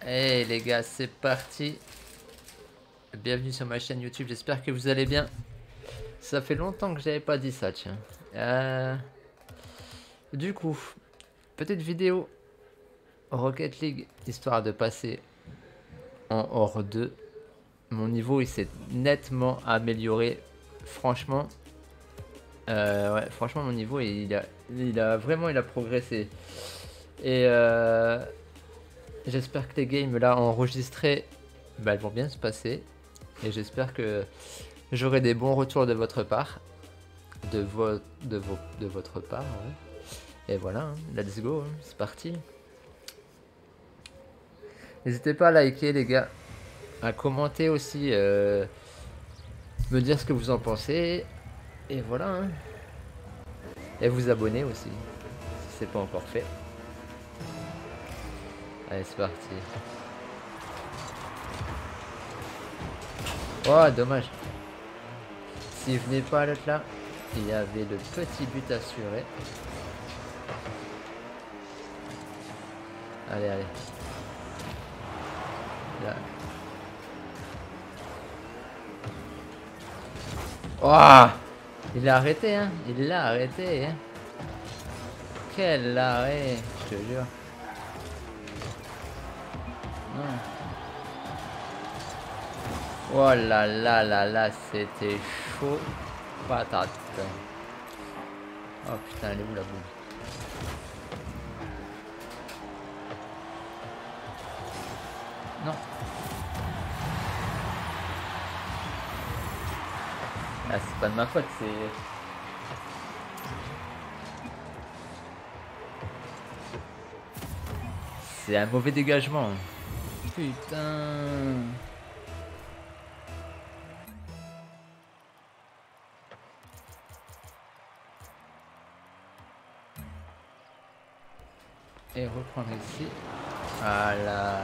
Hey les gars, c'est parti. Bienvenue sur ma chaîne YouTube, j'espère que vous allez bien. Ça fait longtemps que j'avais pas dit ça, tiens. Du coup, petite vidéo Rocket League, histoire de passer en hors 2. Mon niveau il s'est nettement amélioré. Franchement, ouais, franchement mon niveau il a vraiment progressé. Et j'espère que les games là enregistrés, bah, elles vont bien se passer. Et j'espère que j'aurai des bons retours de votre part. De votre part, ouais. Et voilà, hein, let's go, hein, c'est parti. N'hésitez pas à liker les gars, à commenter aussi, me dire ce que vous en pensez. Et voilà, hein. Et vous abonner aussi, si c'est pas encore fait. Allez, c'est parti. Oh, dommage. S'il venait pas à l'autre là, il y avait le petit but assuré. Allez, allez. Là. Oh, il l'a arrêté, hein. Il l'a arrêté, hein. Quel arrêt, je te jure. Non. Oh là là là là, c'était chaud patate. Oh putain, elle est où la boule? Non. Ah, c'est pas de ma faute, c'est un mauvais dégagement. Putain. Et reprendre ici. Voilà.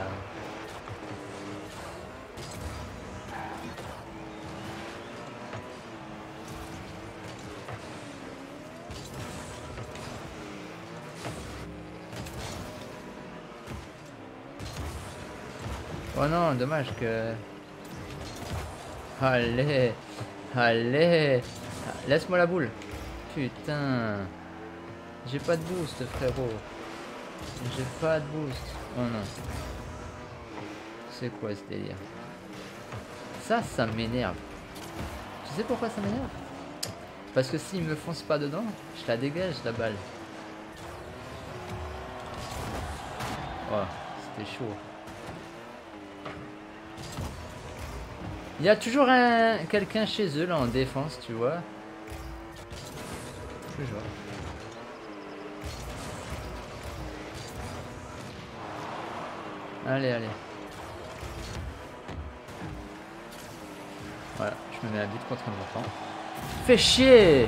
Oh non, dommage que... Allez. Allez. Laisse-moi la boule. Putain. J'ai pas de boost, frérot. J'ai pas de boost. Oh non. C'est quoi ce délire? Ça m'énerve. Tu sais pourquoi ça m'énerve? Parce que s'il me fonce pas dedans, je la dégage la balle. Oh, c'était chaud. Il y a toujours quelqu'un chez eux là en défense, tu vois. Toujours. Allez, allez. Voilà, je me mets à but contre mon camp. Fais chier!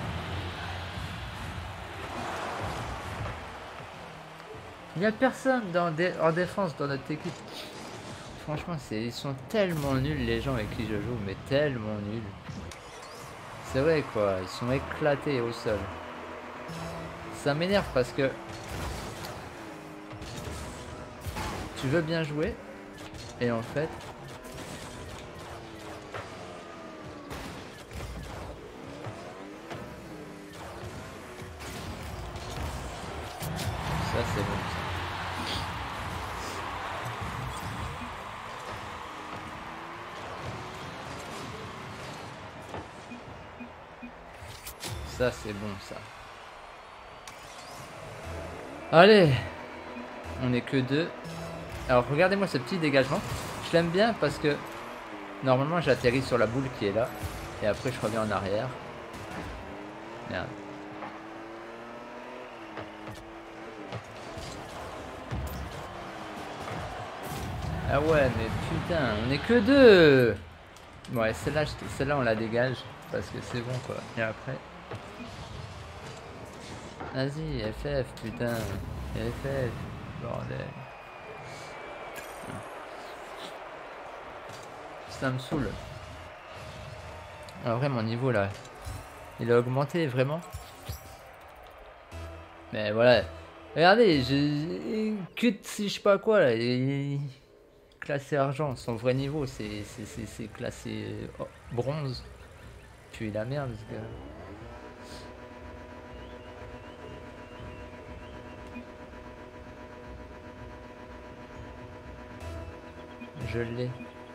Il n'y a personne en défense dans notre équipe. Franchement, ils sont tellement nuls les gens avec qui je joue, mais tellement nuls. C'est vrai quoi, ils sont éclatés au sol. Ça m'énerve parce que tu veux bien jouer et en fait ça c'est bon. Ça c'est bon ça. Allez, on est que deux. Alors regardez-moi ce petit dégagement. Je l'aime bien parce que normalement j'atterris sur la boule qui est là et après je reviens en arrière. Merde. Ah ouais, mais putain, on est que deux. Ouais, celle-là on la dégage parce que c'est bon quoi. Et après, vas-y, FF, putain, FF, bordel. Ça me saoule. En vrai, mon niveau là, il a augmenté vraiment. Mais voilà. Regardez, je cut si je sais pas quoi là. classé argent. Son vrai niveau, c'est classé bronze. Tu es la merde, ce gars. Je l'ai.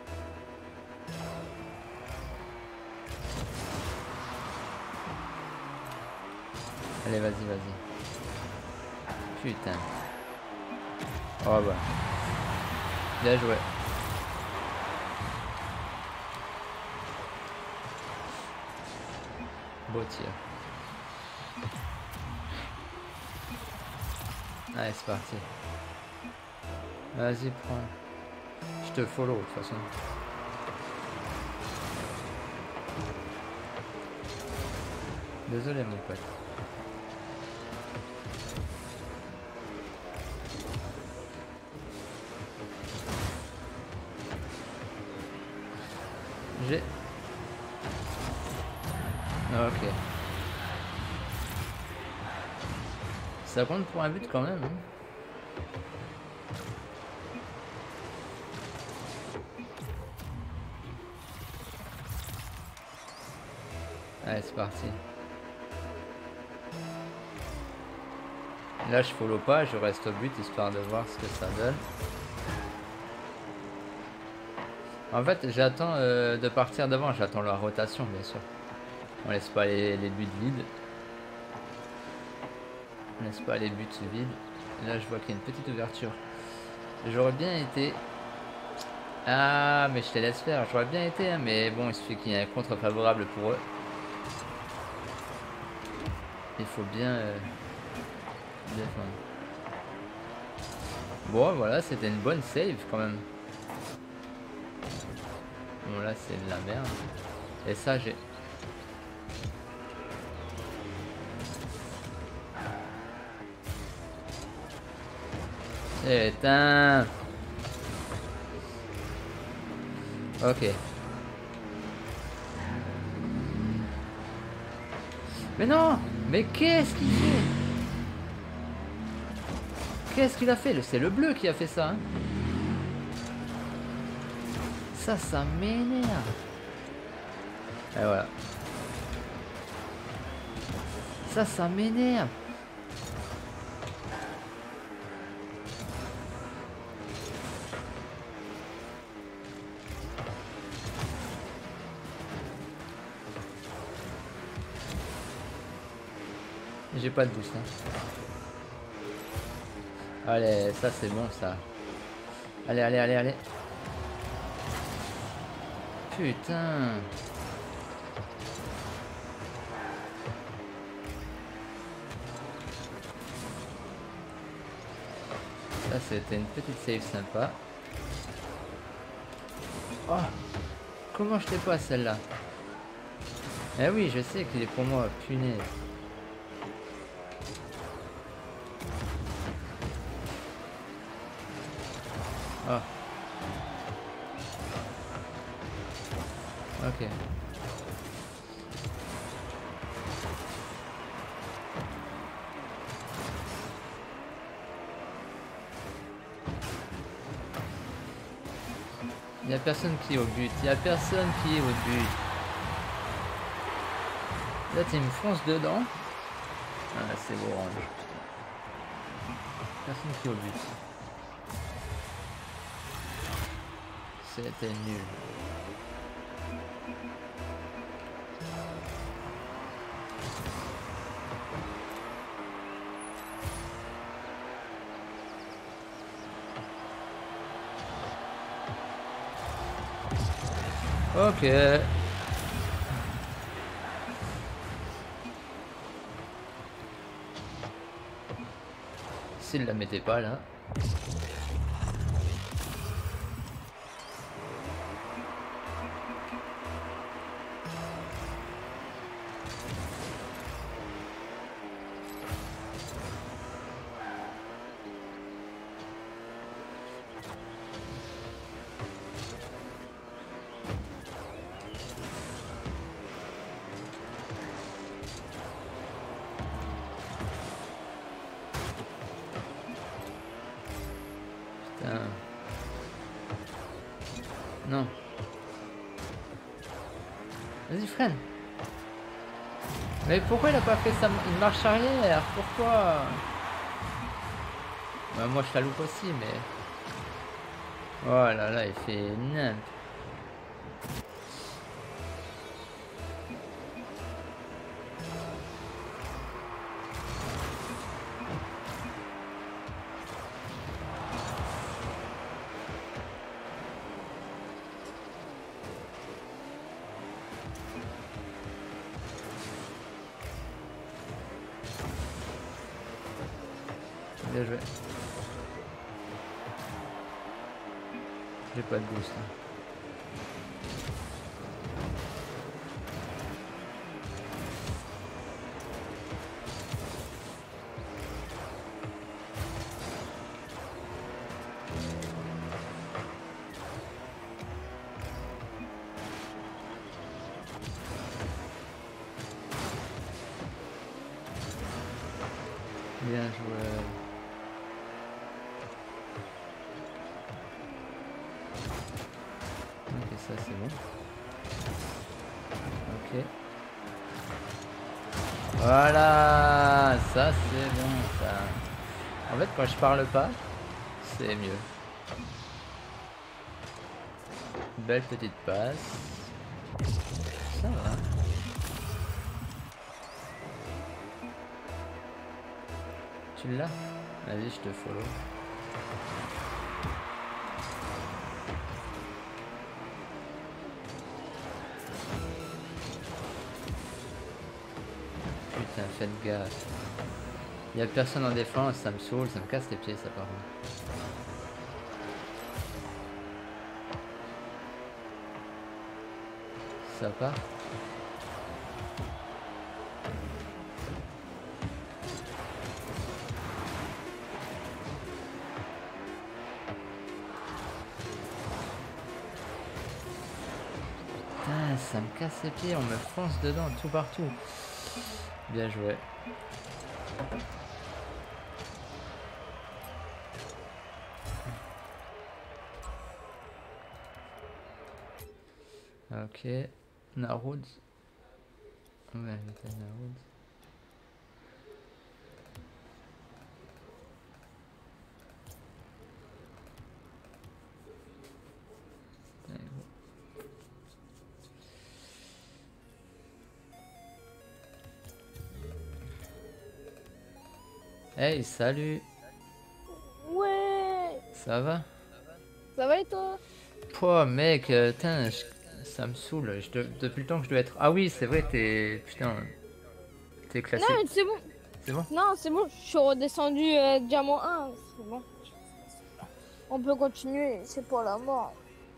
Allez, vas-y, vas-y. Putain. Oh bah. Bien joué. Beau tir. Allez, c'est parti. Vas-y, prends. Je te follow de toute façon. Désolé, mon pote. J'ai... Ok. Ça compte pour un but quand même. Hein. Allez, c'est parti. Là, je follow pas, je reste au but histoire de voir ce que ça donne. En fait, j'attends de partir devant, j'attends la rotation, bien sûr. On laisse pas les buts vides. On laisse pas les buts vides. Et là, je vois qu'il y a une petite ouverture. J'aurais bien été... Ah, mais je te laisse faire. J'aurais bien été, hein, mais bon, il suffit qu'il y ait un contre favorable pour eux. Il faut bien défendre. Bon, voilà, c'était une bonne save quand même. Bon, là, c'est de la merde. Et ça, j'ai... Putain. Ok. Mais non! Mais qu'est-ce qu'il fait? Qu'est-ce qu'il a fait? C'est le bleu qui a fait ça. Hein, ça m'énerve. Et voilà. Ça m'énerve. J'ai pas de boost. Hein. Allez, ça c'est bon ça. Allez, allez, allez, allez. Putain. Ça c'était une petite save sympa. Oh, comment je t'ai pas celle-là? Eh oui, je sais qu'il est pour moi, punaise. Oh. Ok. Il n'y a personne qui est au but. Il n'y a personne qui est au but. Là, tu me fonces dedans. Ah, c'est orange. Personne qui est au but. C'était nul. Ok. S'il la mettait pas là. Non. Vas-y, freine. Mais pourquoi il a pas fait une marche arrière? Pourquoi? Bah, moi je la loupe aussi, mais... Oh là là, il fait nimp. Bien joué. J'ai pas de boost. Hein. Bien joué. Ok, ça c'est bon. Ok. Voilà, ça c'est bon ça. En fait, quand je parle pas, c'est mieux. Belle petite passe. Ça va. Tu l'as? Vas-y, je te follow. Putain, faites gaffe. Il y a personne en défense, ça me saoule, ça me casse les pieds ça par contre. Ça part? Putain, ça me casse les pieds, on me fonce dedans tout partout. Bien joué. Ok, Narud. Ouais, j'étais Narud. Hey, salut. Ouais. Ça va? Ça va et toi? Pouah, mec, putain, ça me saoule. Depuis le temps que je dois être... Ah oui, c'est vrai, t'es... Putain, t'es Non, classé. c'est bon. C'est bon? Non, c'est bon. Je suis redescendu diamant 1. C'est bon. On peut continuer. C'est pas la mort.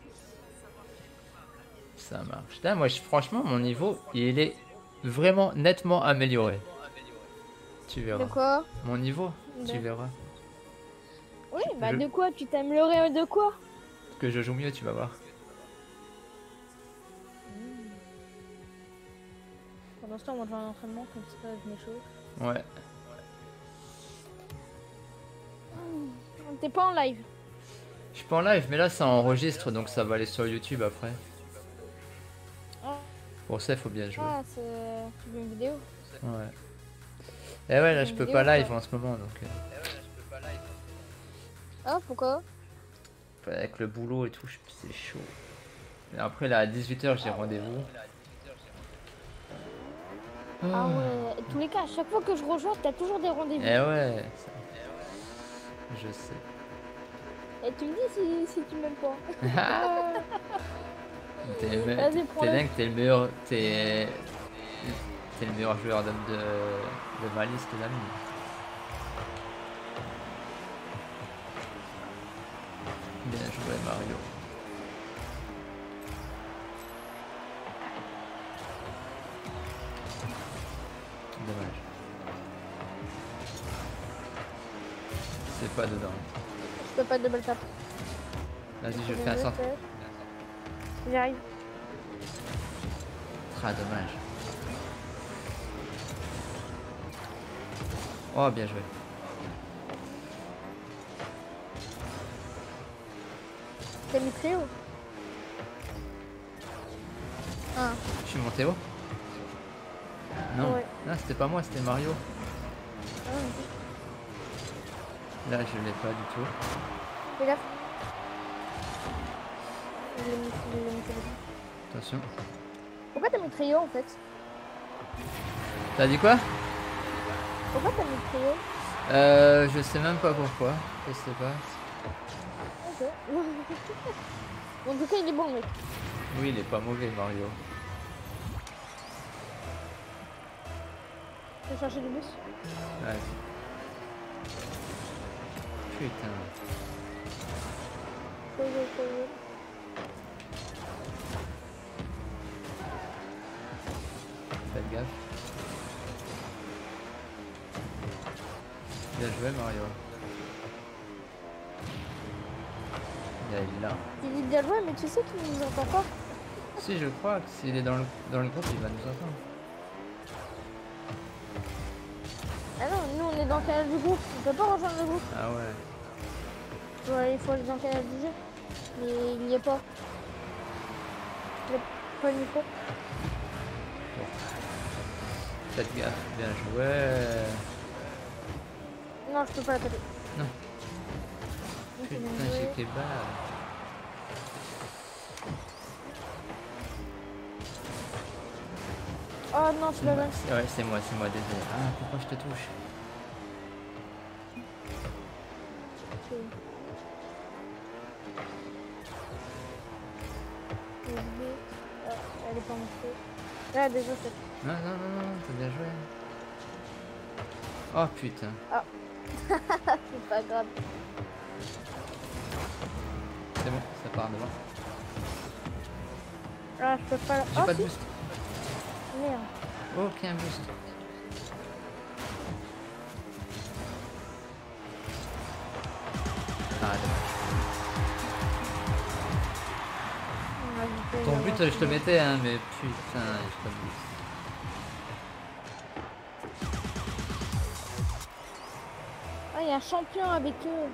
Ça marche. Putain, moi, franchement, mon niveau, il est vraiment nettement amélioré. Tu De verras. quoi? Mon niveau, tu De- verras. Oui, bah Je- de quoi? Tu t'es amélioré de quoi? Que je joue mieux, tu vas voir. Pendant ce temps, on va faire un entraînement comme ça, je m'échauffe. Ouais. T'es pas en live? Je suis pas en live, mais là, ça enregistre, donc ça va aller sur YouTube après. Ah, Pour ça, il faut bien jouer. ah c'est une vidéo. Ouais. Et ouais, là, je peux pas live en ce moment, donc... Ah, pourquoi? Avec le boulot et tout, c'est chaud. Et après, là, à 18h, j'ai rendez-vous. Ah ouais, tous les cas, à chaque fois que je rejoins, t'as toujours des rendez-vous. Eh ouais, je sais. Et tu me dis si tu m'aimes pas. T'es prends-le. dingue, t'es le meilleur, t'es le meilleur joueur de ma liste d'amis. Bien joué Mario. Dommage. C'est pas dedans. Je peux pas double tap. Vas-y, je fais un centre. J'arrive. Ah, dommage. Oh, bien joué. T'as mis trio? Je suis monté haut. Non, Ouais. non, c'était pas moi, c'était Mario. Ah, ok. Là, je l'ai pas du tout. Fais gaffe. Je l'ai mis sur le téléphone. Attention. Pourquoi t'as mis trio en fait? T'as dit quoi? Pourquoi t'as mis trio? Je sais même pas pourquoi. Je sais pas. Ok. En tout cas, il est bon le mec. Oui, il est pas mauvais, Mario. Je vais chercher du bus. Ouais. Putain. Faites gaffe. Bien joué, Mario. Il est là. Il dit bien joué, mais tu sais qu'il nous entend pas. Si, je crois que s'il est dans le groupe, il va nous entendre. Ah non, nous on est dans le canal du groupe. On peut pas rejoindre le groupe. Ah ouais. Ouais, il faut aller dans le canal du jeu. Mais il n'y est pas. Il a pas le micro. Faites gaffe. Bien joué. Non, je peux pas la taper. Non. Ok, Putain, bien joué. j'ai kebab. Oh non, tu l'as donné. Ouais, c'est moi, désolé. Ah, pourquoi je te touche? Ah, elle est pas montée. Ah, déjà, c'est. Non, non, non, non, t'as bien joué. Oh putain. C'est pas grave. C'est bon, ça part devant. Ah, je peux pas. J'ai Oh, pas de si. boost. Merde. Aucun boost. Ah, dommage. On a ajouté Ton une but, avance. je te mettais, hein, mais putain, j'ai pas de boost. Ah, il y a un champion avec eux.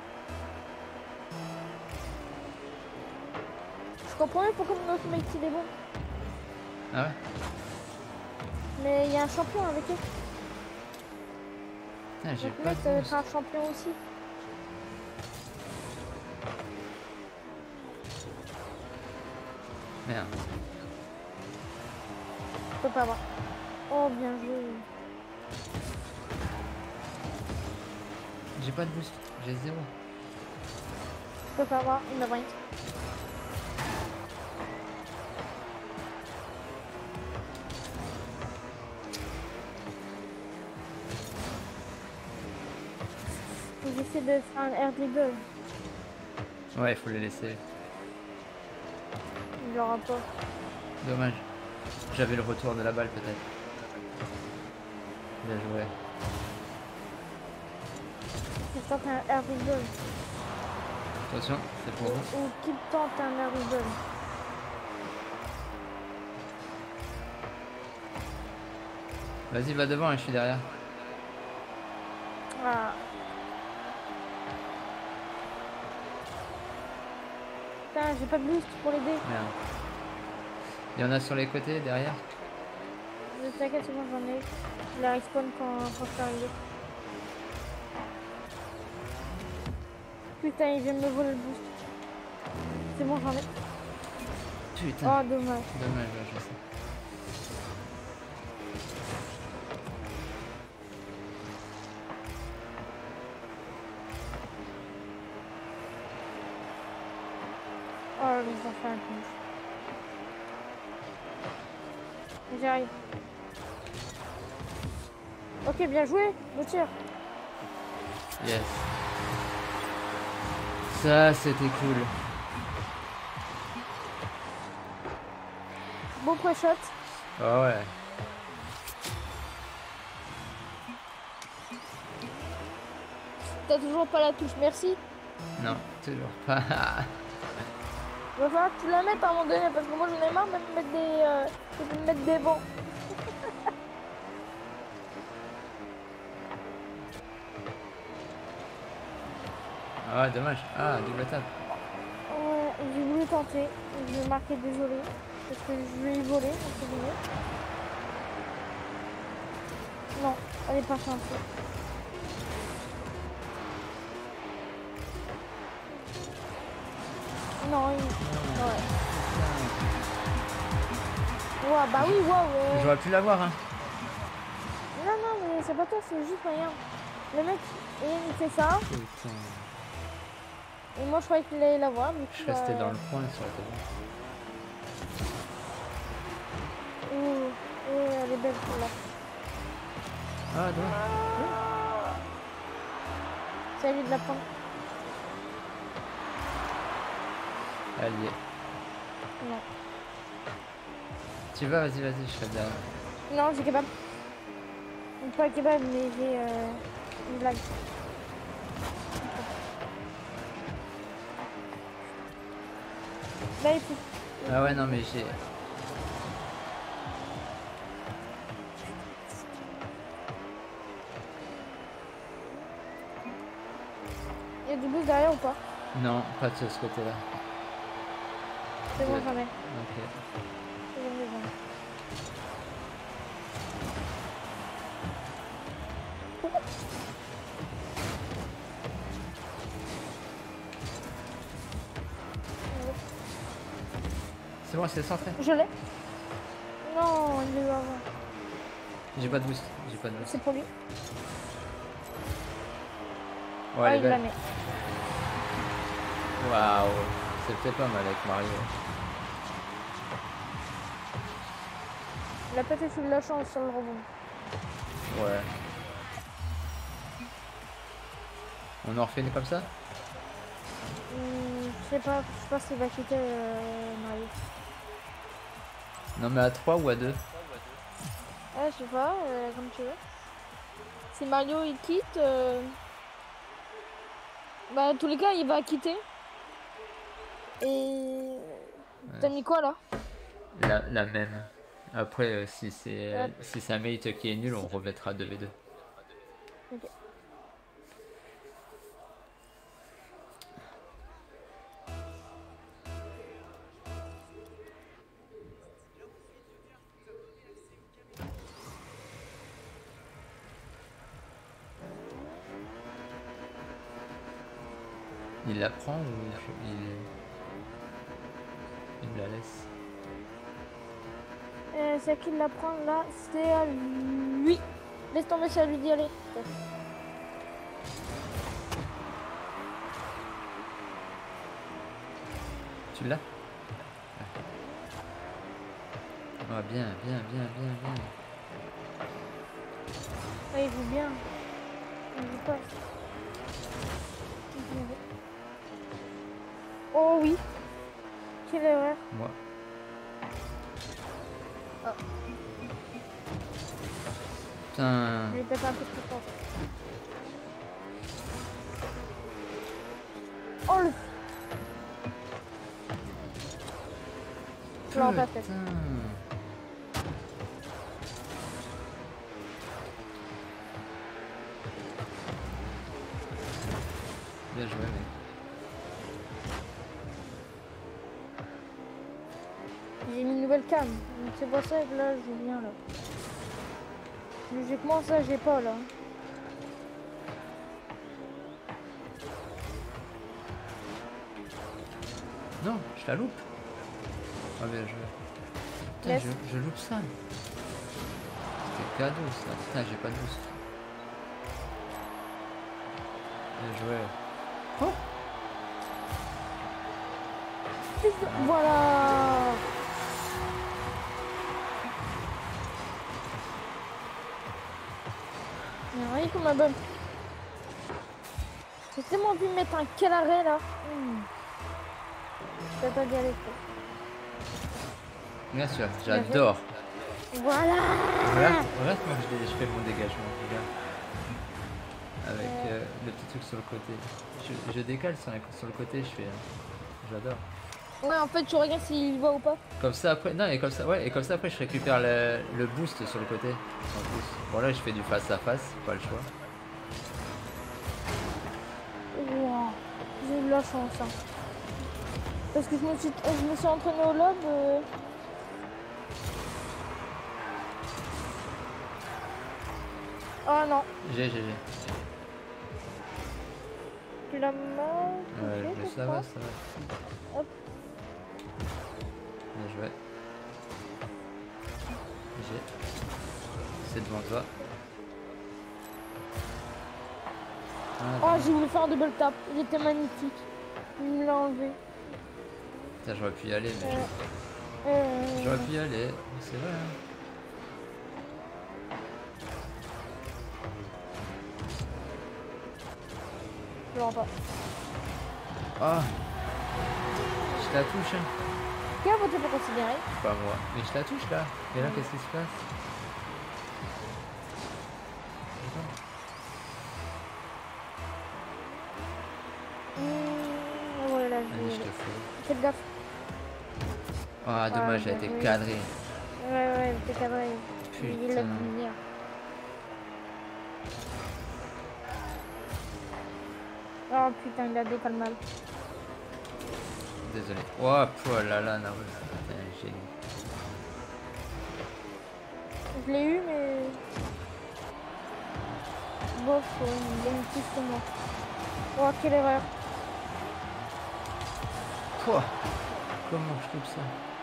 Je comprends mieux pourquoi notre mec il est bon. Ah ouais? Mais il y a un champion avec eux. Putain, j'ai Notre pas mec de ça va boost. être un champion aussi. Merde. Je peux pas avoir. Oh, bien joué. J'ai pas de boost. J'ai 0. Je peux pas avoir. Il m'a rien. J'essaie de faire un air dribble. Ouais, il faut le laisser. Il l'aura pas. Dommage. J'avais le retour de la balle peut-être. Bien joué. Il tente un air dribble. Attention, c'est pour vous. Ou qu'il tente un air dribble. Vas-y, va devant, hein, je suis derrière. Ah. Putain, j'ai pas de boost pour l'aider. Merde. Il y en a sur les côtés, derrière. T'inquiète, c'est bon, j'en ai. Il a respawn quand je suis arrivé. Putain, il vient de me voler le boost. C'est bon, j'en ai. Putain. Oh, dommage. Dommage, ouais, je sais. Oh, mais ça fait un coup. J'arrive. Ok, bien joué. Je tire. Yes. Ça, c'était cool. Beau pré-shot. Ah ouais. T'as toujours pas la touche, merci. Non, toujours pas. Il va falloir que tu la mettes à un moment donné parce que moi j'en ai marre de me mettre de me mettre des bancs. Ah ouais, dommage. Ah, double tape. Ouais, j'ai voulu tenter. Je vais marquer désolé. Parce que je vais y voler, entre guillemets. Non, elle est partie un peu. Non, il... Ouais. Ouah, bah oui, waouh. J'aurais pu l'avoir, hein. Non, non, mais c'est pas toi, c'est juste rien. Le mec, il fait ça. Putain. Et moi, je croyais qu'il allait l'avoir. Je suis resté dans le coin sur la table. Ouh, elle est belle, celle-là. Ah, non. C'est à lui de la prendre. Elle y est. Non. Tu vas, vas-y, je serai bien. Non, j'ai kebab. Pas kebab, mais j'ai une blague. Là, il faut... Ah ouais, non, mais j'ai... Il y a du boost derrière ou pas? Non, pas de ce côté-là. C'est bon, jamais. Ok. C'est bon, c'est bon. C'est bon, c'est centré. Je l'ai. Non, il est avant. J'ai pas de boost. J'ai pas de boost. C'est pour lui. Ouais, elle est il l'a belle. mis. Waouh. C'est peut-être pas mal avec Mario. Il a peut-être eu de la chance sur le rebond. Ouais. On en refait une comme ça? Je sais pas s'il va quitter Mario. Non, mais à 3 ou à 2? Ouais, je sais pas, comme tu veux. Si Mario il quitte, bah dans tous les cas il va quitter. Et t'as mis quoi là? La même. Après, si c'est un mate qui est nul, on remettra 2v2. Ok. Il la prend ou il la laisse? C'est à qui de la prendre là? C'est à lui. Laisse tomber, c'est à lui d'y aller. Tu l'as? Ah, bien. Ah, il joue bien. Il joue pas. Oh oui. Quelle erreur. Moi. Oh. Putain. Je vais peut-être un peu plus fort. Oh le... Je l'en pas fait. Bien joué, mec. J'ai mis une nouvelle cam. Donc c'est pour ça que là je viens là. Logiquement ça j'ai pas là. Non, je la loupe. Ah bien joué. Putain, je loupe ça. C'était cadeau ça. Putain, j'ai pas de boost. Bien joué. Oh. Voilà. Il y a rien comme un bump. J'ai tellement envie de mettre un quel arrêt là. Je vais pas y aller. Bien sûr, j'adore. Voilà. Regarde comment je fais mon dégagement, regarde. Avec le petit truc sur le côté. Je décale sur le côté, je fais. J'adore. Ouais, en fait, tu regardes s'il va ou pas. Comme ça après, non, et comme ça, ouais, et comme ça après, je récupère le boost sur le côté. En plus. Bon là, je fais du face à face, pas le choix. Wow. J'ai eu de la chance. Hein. Parce que je me suis entraîné au lob. Oh non, J'ai. tu l'as mal Ouais, touché, mais je ça va, crois. ça va. Hop. Bien joué. J'ai. C'est devant toi. Ah, Oh, j'ai voulu faire un double tap. Il était magnifique. Il me l'a enlevé. putain, j'aurais pu y aller, mais Euh, j'aurais pu y aller. C'est vrai, hein. Je l'entends pas. Ah, je la touche, hein. Qui a voté pour considérer? Pas moi. Mais je la touche là. Et là, qu'est-ce qui se passe? Ouais, là, Allez, je je te fous. fais gaffe. Ah, dommage, elle a été cadrée. Ouais, t'es cadré. Il l'a Putain. pu venir. Oh putain, il a décalé mal. Désolé. Oh, là là, non. Putain, j'ai. Je l'ai eu, mais. Bof, il a une petite que moi. Oh, quelle erreur. Pouah. Comment je coupe ça?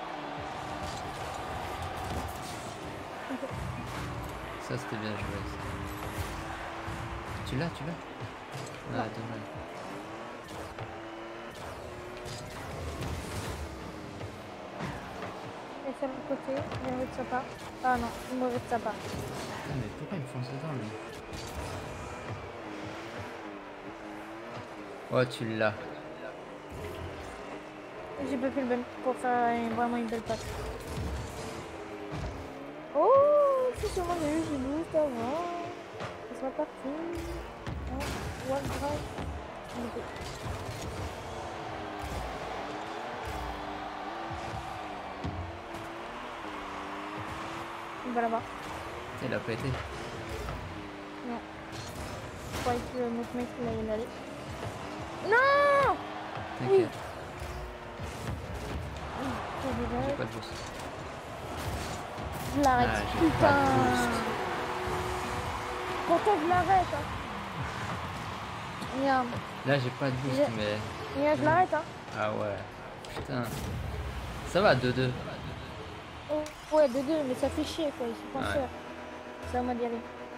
Ça, c'était bien joué. Ça. Tu l'as? Ah, dommage. Et sur le côté, mauvais de sa part. Ah non, mauvais de sa part. Putain, mais pourquoi il me fonce dedans, lui? Oh, tu l'as. J'ai pas fait le bon pour faire vraiment une belle passe. Oh, c'est sûrement j'ai eu du boost avant. Ça sera parti. Oh, one drive. Il va là-bas. Il a pas été. Non. Je croyais que notre mec il allait y aller. Non! T'inquiète. Oui. J'ai pas de boost. Je l'arrête. Ah, j'ai Putain. pas de boost. Pourtant je l'arrête. Hein. Merde. Là, j'ai pas de boost, mais. Merde, je l'arrête. Hein. Ah ouais. Putain. Ça va, 2-2. Oh, ouais, 2-2, mais ça fait chier quoi. Ils sont pas sûrs. C'est à moi d'y aller.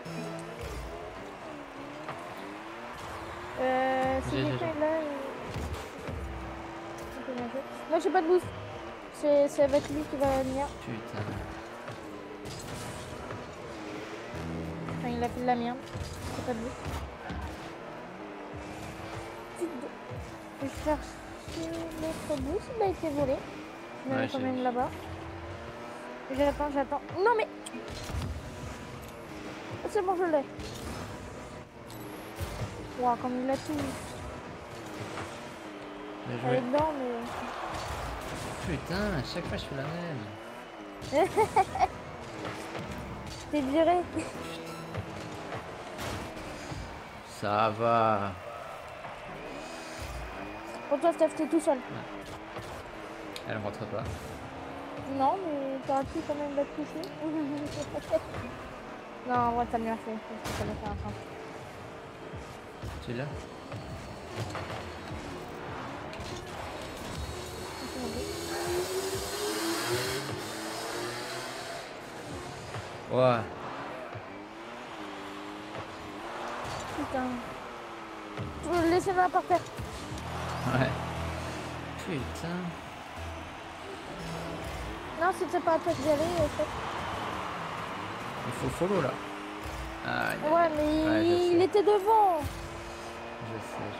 Si j'ai fait là. Moi j'ai pas de boost. Ça va être lui qui va venir. Putain. Enfin, il a fait de la merde. J'ai pas de boost. Je cherche notre boost. Il a été volé. Il est Ouais, quand j'ai même vu. là-bas. J'attends. Non mais. C'est bon, je l'ai. Ouah, comme il a tout. Bien Elle est joué. dedans, mais. Putain, à chaque fois je fais la même. T'es viré. Ça va. Pour toi, Steph, t'es tout seul. Elle rentre pas. Non, mais t'aurais pu quand même la toucher. Non, en vrai, t'as bien fait. Parce que ça va faire un temps. Tu l'as? Ouais. Putain. Laissez-moi par terre. Ouais. Putain. Non, c'était pas à toi d'y aller. Il faut follow là. Ah, Ouais, mais ouais, il était devant. Je sais.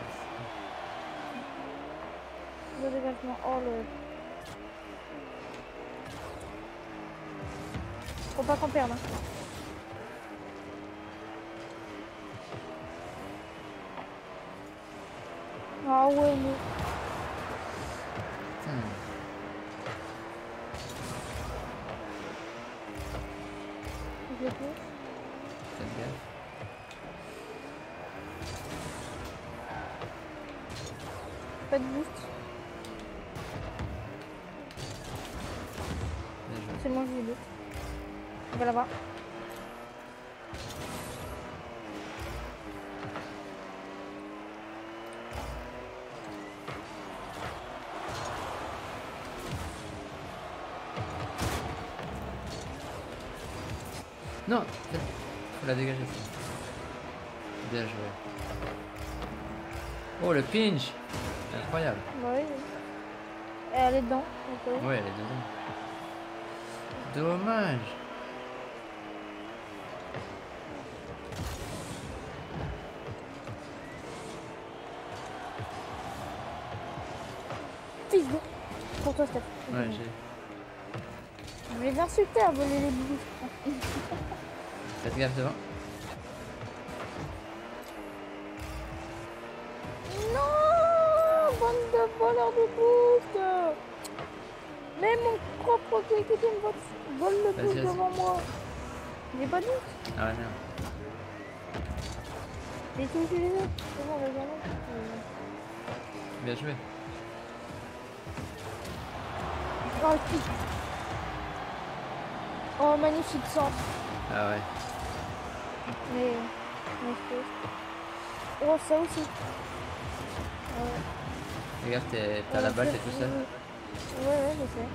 Le dégagement. Oh le. Faut pas qu'on perde. Hein. Ah ouais, mais. Putain. Je le touche. Faites gaffe. Pas de boost. Bien joué. C'est bon, j'ai eu boost. Il va là-bas. Non, faut la dégager ça. Bien joué. Oh le pinch. Incroyable. Oui. Et elle est dedans. Ok. Ouais, elle est dedans. Dommage. Fils de... Pour toi, Steph. Ouais, j'ai. Je vais les insulter à voler les boules. Faites gaffe devant. Non, bande de voleurs de boost. Mais mon propre coéquipier me vole le boost devant moi. J'ai pas de boost. Ah non. J'ai tout utilisé. C'est bon, vas-y, allez. Bien joué. Oh, putain. Oh, magnifique centre. Ah ouais. Mais je peux. Oh, ça aussi. Ouais. Fais gaffe, t'as la balle, t'es tout seul. Ouais, je sais.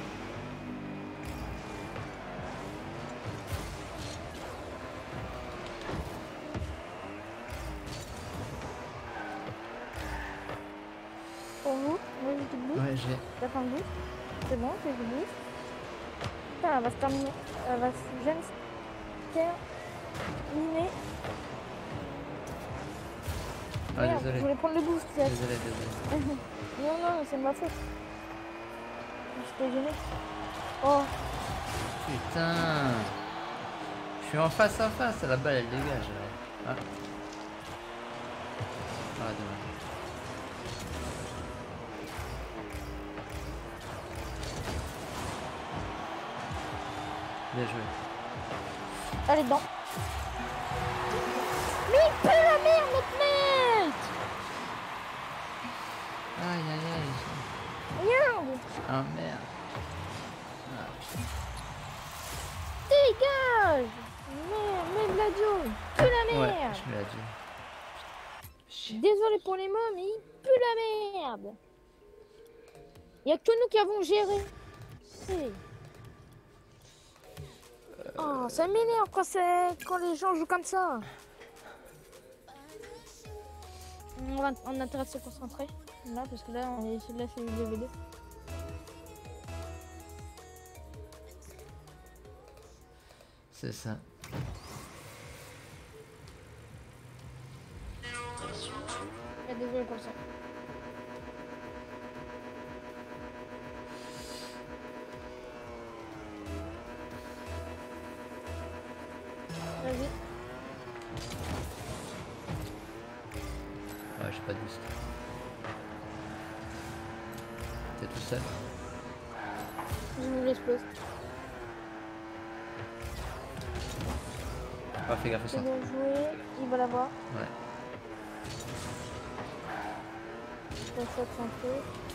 Pour vous, moi j'ai du boost. Ouais, j'ai. T'as fait un boost. C'est bon, j'ai du boost. Putain, elle va se terminer. Elle va se terminer. Ah, Merde, désolé. je voulais prendre le boost. Désolé, désolé. Non, non, c'est ma faute. J'étais gêné. Oh, Putain. Je suis en face à face, la balle elle dégage. Là. Ah. Ah, dommage. Bien joué. elle est dedans. Mais il pue la merde, notre mec. Aïe aïe aïe. Merde. Ah merde. Ah, Dégage. Mais Bladio, il pue la ouais, merde. je l'ai dit. Shit. Désolé pour les mots, mais il pue la merde. Il n'y a que nous qui avons géré. Oh, ça m'énerve quand les gens jouent comme ça. On a intérêt à se concentrer. Là, parce que là, c'est du DVD. C'est ça. Mais désolé pour ça. Vas-y. Ouais, j'ai pas de boost. T'es tout seul. Je vous l'explose. Ah, fais gaffe au C'est centre. bien joué. Il va l'avoir. Ouais. Je vais faire un peu.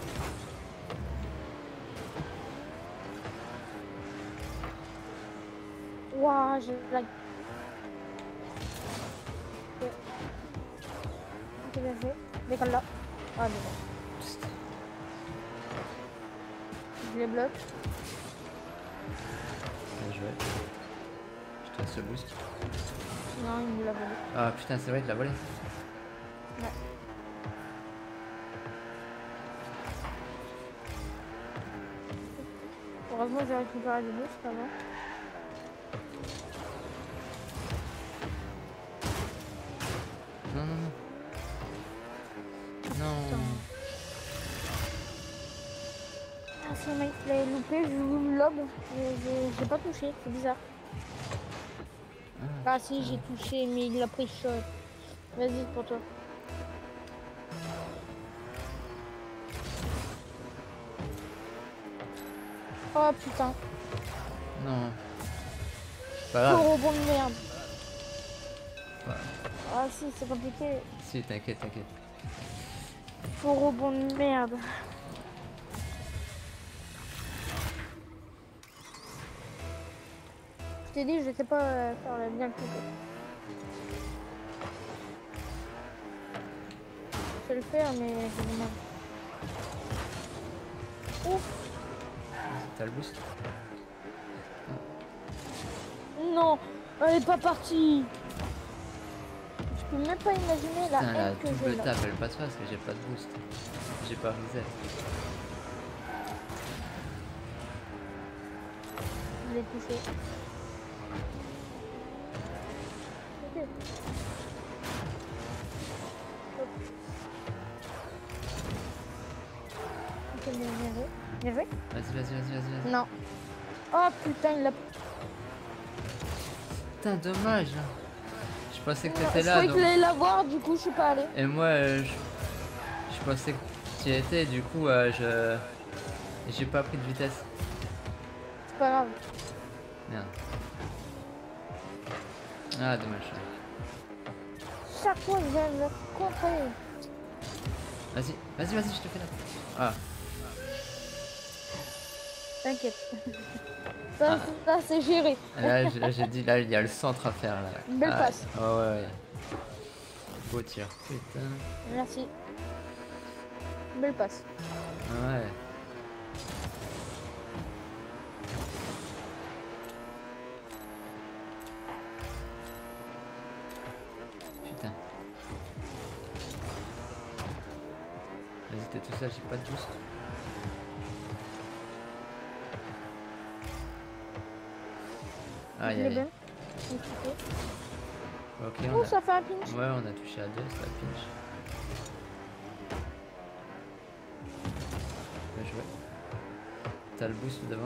Waouh, j'ai la... C'est bien fait. Décolle là. Ah, mais bon. Je les bloque. Bien joué. Je te laisse le boost. Non, il me l'a volé. Ah putain, c'est vrai, il l'a volé. Ouais. Heureusement, j'ai récupéré des boosts avant. Non, non, non. Non. Ah, si le mec l'avait loupé, je joue le lob. J'ai pas touché, c'est bizarre. Ah si, j'ai touché, mais il a pris shot. Vas-y, pour toi. Oh putain. Non. Pas grave. Faux rebond de merde. Ouais. Ah si, c'est compliqué. Si, t'inquiète, t'inquiète. Faux rebond de merde. Je t'ai dit, je sais pas faire la bien couper. Je sais le faire, mais j'ai du mal. Ouf. T'as le boost? Non. Elle est pas partie. Je peux même pas imaginer la Putain, la haine que j'ai double là. tape, elle passe pas parce que j'ai pas de boost. J'ai pas reset. Je l'ai touché. Ok. Hop. Ok, bien joué. Bien joué. Vas-y. Non. Oh putain, il l'a... Putain, dommage. Je pensais que Non, t'étais je là. croyais Donc... qu'il allait l'avoir, du coup je suis pas allé. Et moi, je pensais que tu y étais. Du coup, j'ai pas pris de vitesse. C'est pas grave. Merde. Ah, dommage. Chaque fois je viens le contrer. Vas-y, je te fais là. Ah, T'inquiète. Ça c'est géré. là j'ai dit, là il y a le centre à faire là. Une belle passe. Ouais. Beau tir. Putain. Merci. Belle passe. Ouais. Putain. Vas-y, t'es tout seul, j'ai pas de boost. Aïe. Ok, Oh, ça fait un pinch. Ouais, on a touché à 2, ça pinch. Bien joué. T'as le boost devant.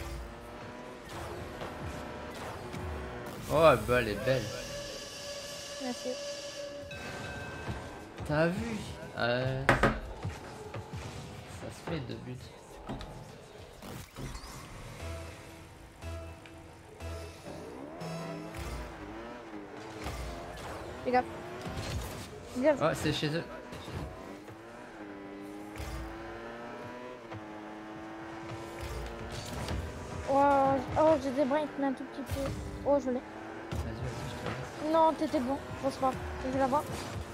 Oh, la balle est belle. Merci. T'as vu ça se fait 2 buts. Fais gaffe. Gaffe. Oh, c'est chez eux. Oh, j'ai des breaks un tout petit peu. Oh, je l'ai. Vas-y, je te laisse. Non, t'étais bon. Bon, c'est pas grave. Je vais l'avoir.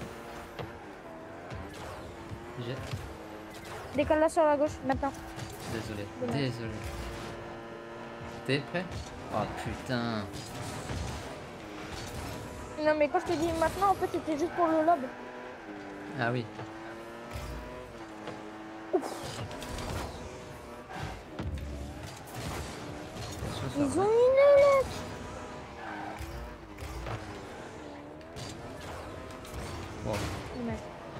J'ai. Décale là sur la gauche, maintenant. Désolé. Dommage. Désolé. T'es prêt? Oh putain. Non, mais quand je te dis maintenant, en fait, c'était juste pour le lob. Ah oui. Ils ont une lettre. Bon. Dommage.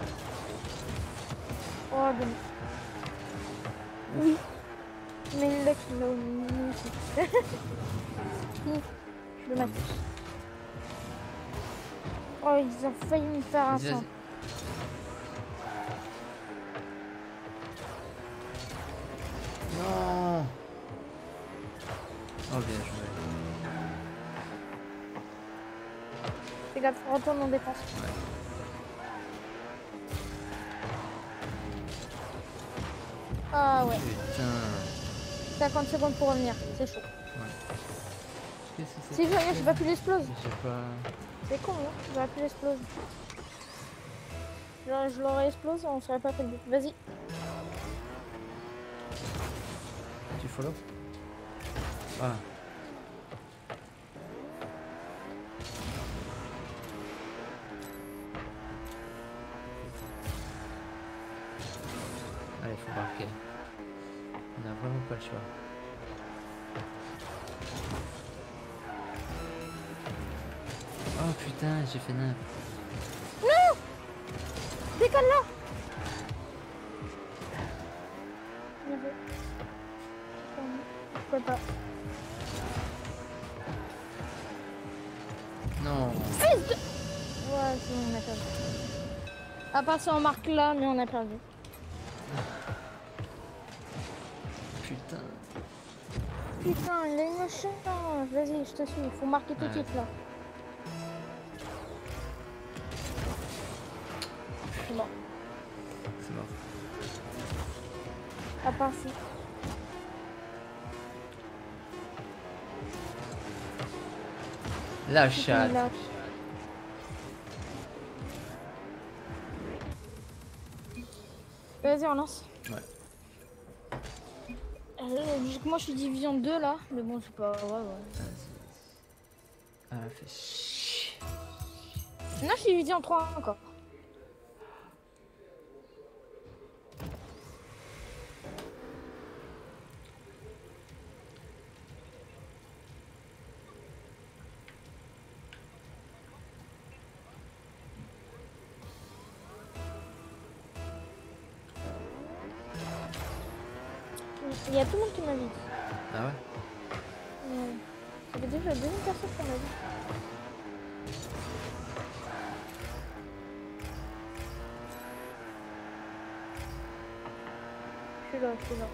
Oh, dommage. Oui. Mais le lex, il l'a mis aussi. Dommage. Oh, ils ont failli me faire un Vas-y, sang. Non. Oh, bien joué. Fais gaffe, retourne en défense. Ouais. Ah ouais, Putain. 50 secondes pour revenir, c'est chaud. Qu'est-ce que c'est? Si je reviens, j'ai pas pu l'explose. Je sais pas. C'est con, hein, j'aurais pu l'explose. Je l'aurais explosé, on serait pas fait le but. Vas-y. Tu follow? Ah. Allez, faut marquer. On a vraiment pas le choix. Oh putain, j'ai fait n'importe. Non! Décolle là! Bien fait. Pourquoi pas? Non. Fils de... Ouais, c'est bon, on a perdu. À part si on marque là, mais on a perdu. Putain. Putain, il a une chance. Vas-y, je te suis. Il faut marquer tout de suite là. C'est bon. C'est mort. À part si. La chatte. Là. Vas-y, on lance. Ouais. Moi, je suis division 2 là. Mais bon, c'est pas. Ouais. Ah, fait chier. Non, je suis divisé en 3 encore. Il y a tout le monde qui m'invite. Ah ouais? Ouais. Ça fait déjà 2000 personnes qui m'invitent. Je suis là.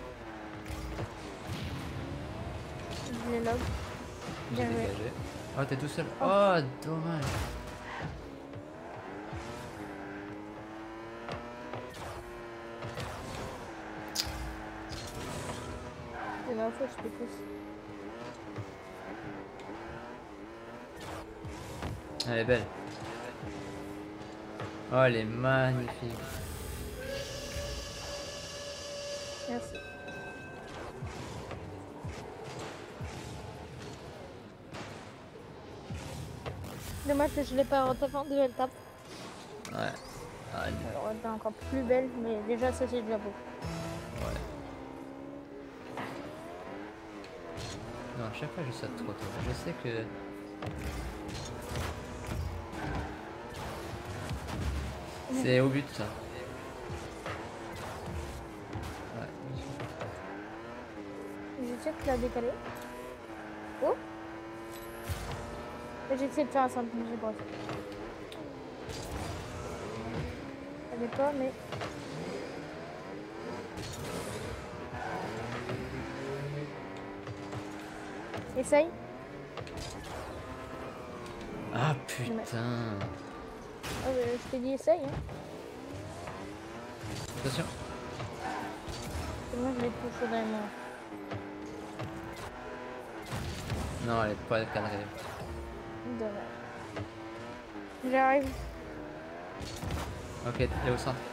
Je les log. J'ai Bien joué. dégagé. Oh, t'es tout seul. Oh, dommage. C'est ma faute, je te pousse. Elle est belle. Oh, elle est magnifique. Merci. Dommage que je l'ai pas retapé en duel tap. Ouais. Ah, elle- Elle aurait été encore plus belle, mais déjà ça c'est déjà beau. ouais. Non, à chaque fois je saute trop tôt. Je sais que... C'est au but ça. Ouais. J'essaie de la décaler. Oh! J'ai essayé de faire un simple, mais j'ai pas réussi. Elle est pas, mais. Essaye. Ah putain. Oh, je t'ai dit essaye. Hein. Attention. Moi je l'ai tout chaud dans les mains. Non, elle est pas cadrée. Dommage. J'arrive. Ok, elle est au centre.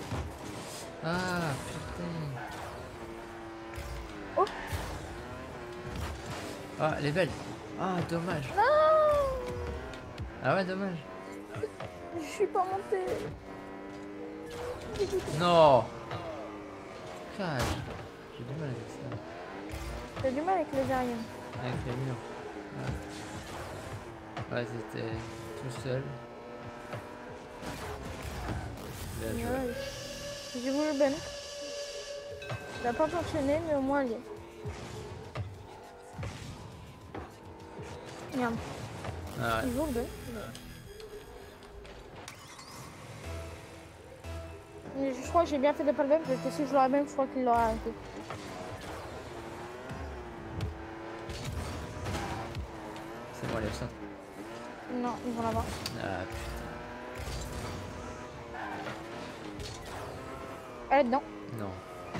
Ah putain. Oh! Ah, elle est belle. Ah, dommage. Non! Ah ouais, dommage. Je suis pas montée. Non. Cage. J'ai du mal avec ça. T'as du mal avec les aériennes. Avec les murs. Ouais, c'était tout seul. Bien joué. Ouais. J'ai voulu ben. Ça n'a pas fonctionné, mais au moins elle y est. Merde. Ah ouais. Ils vont ben. Mais je crois que j'ai bien fait de pas le même, parce que si je l'aurais même, je crois qu'il l'aurait arrêté. C'est bon, elle est au centre. Non, ils vont l'avoir. Ah putain. Elle est dedans. Non.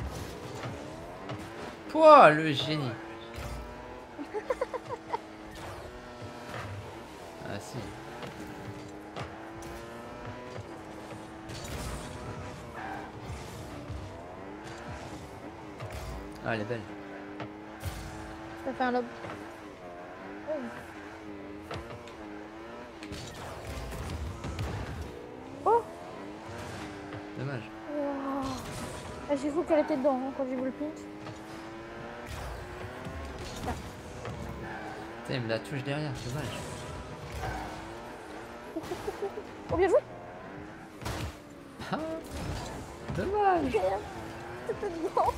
Pouah, le génie. Ah si. Ah, elle est belle. Ça fait un lob. Oh! Dommage. Wow. Ah, j'ai cru qu'elle était dedans hein, quand j'ai vu le pink. Putain, il me la touche derrière, dommage. Oh, bien joué! Ah, dommage. C'était dedans.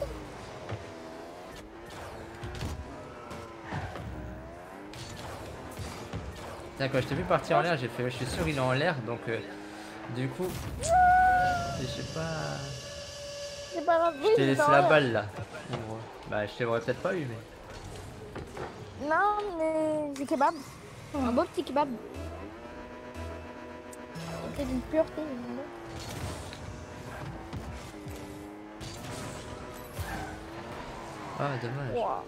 Tiens, quand je t'ai vu partir en l'air, j'ai fait, je suis sûr il est en l'air, donc du coup, je sais pas. C'est pas grave. Je t'ai laissé la balle là. Bah, je t'aurais peut-être pas eu, mais. Non, mais j'ai kebab. Un beau petit kebab. C'était d'une pureté. Ah, dommage. Wow.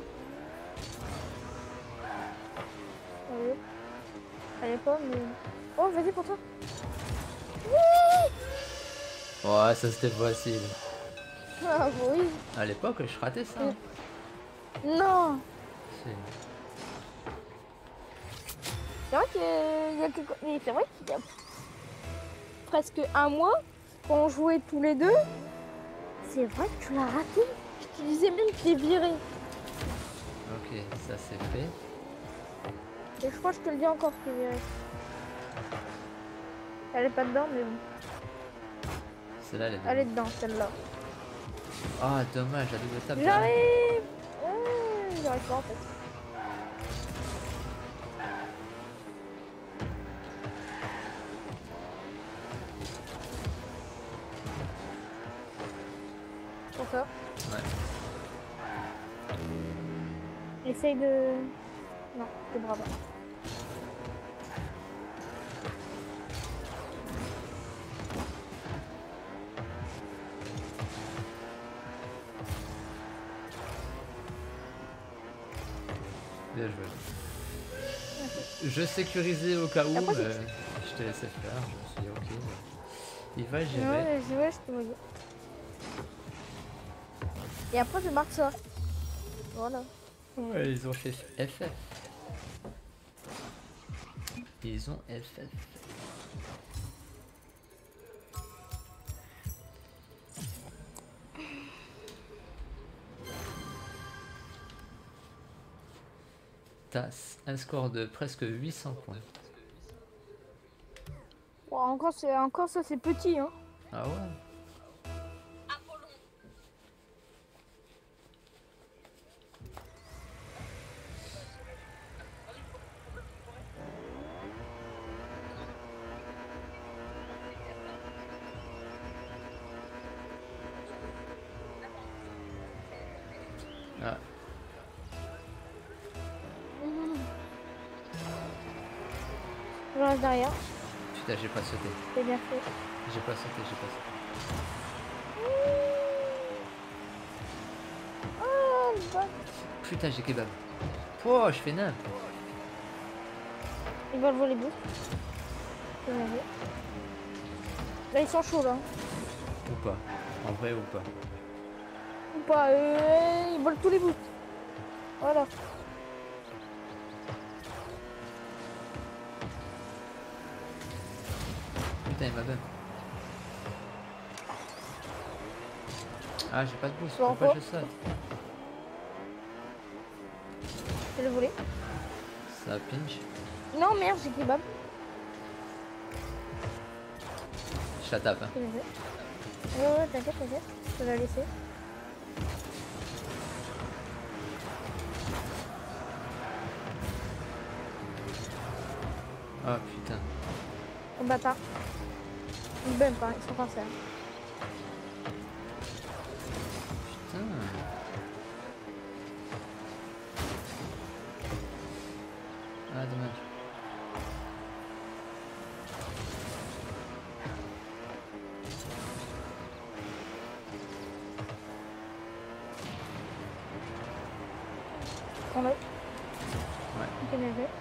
Allez. Allez pas, mais. Oh, vas-y pour toi. Oui! Ouais, ça c'était facile. Ah, oui. À l'époque, je ratais ça. Hein. Non! C'est- C'est vrai mais c'est vrai qu'il y a presque un mois, quand on jouait tous les deux, c'est vrai que tu l'as raté. Je te disais même que t'es viré. Ok, ça c'est fait. Et je crois que je te le dis encore que t'es viré. Elle est pas dedans, mais bon. Celle-là, Elle est dedans, celle-là. Ah, dommage, la double tape. J'arrive. J'arrive pas en fait. Pour ça. Ouais. Essaye de... Non, t'es brave. Bien joué. Je sécurisais au cas où, mais je te laissais faire. Je me suis dit, ok, il va gérer. Non, mais je te voyais. Et après, je marque ça. Voilà. Ouais, ils ont fait FF. Ils ont FF. T'as un score de presque 800 points. Bon, encore ça, c'est petit, hein. Ah ouais. Ah. Je reste derrière. Putain, j'ai pas sauté. C'est bien fait. J'ai pas sauté, j'ai pas sauté. Oh, le bug. Putain, j'ai kebab. Oh, je fais nimp. Ils veulent voler boost. Là, ils sont chauds, là. Ou pas. En vrai ou pas. Ou pas. Ils volent tous les boosts. Voilà. Putain, il m'a donné. Ah, j'ai pas de boost. Bon, Pourquoi encore. je saute? Je l'ai volé. Ça pinch. Non, merde, j'ai kebab. Je la tape. Hein. Ouais, t'inquiète. Je vais la laisser. Oh putain. Oh, bâtard. Ils bump, hein. Ils sont français. Putain. Ah, dommage. On va. Ouais. Ok, bien joué.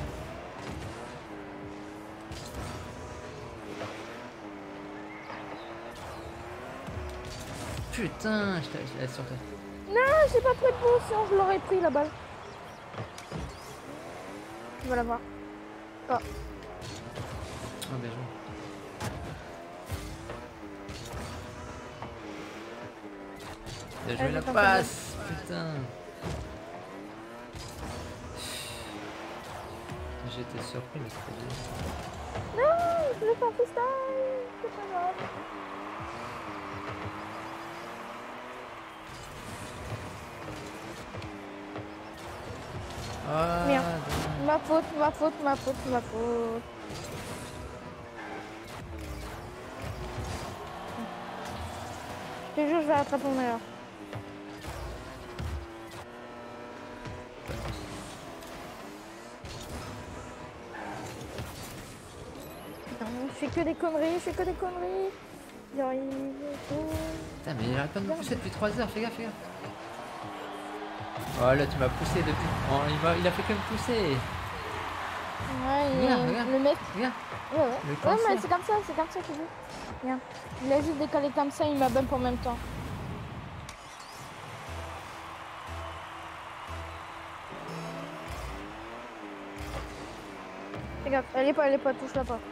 Putain, je la laisse sur toi. Non, j'ai pas pris de boost, sinon je l'aurais pris la balle. Tu vas la voir. Oh. Oh, bien joué. Bien joué la passe. Putain. J'étais surpris, mais c'était bien. Non, je vais faire freestyle. C'est pas grave. Ah, Merde. dommage. Ma faute. Je te jure, je vais rattraper mon erreur. Putain, je fais que des conneries. J'arrive. Putain, mais il arrête pas de me pousser depuis 3 heures, fais gaffe. Oh là, tu m'as poussé depuis. Oh, il a fait que me pousser. Ouais, Regarde. le mec. Regarde. Ouais, Le mais cancer. c'est comme ça, tu veux. Regarde. Il a juste décalé comme ça, il m'a bump en même temps. gaffe, elle est pas, touche-la pas.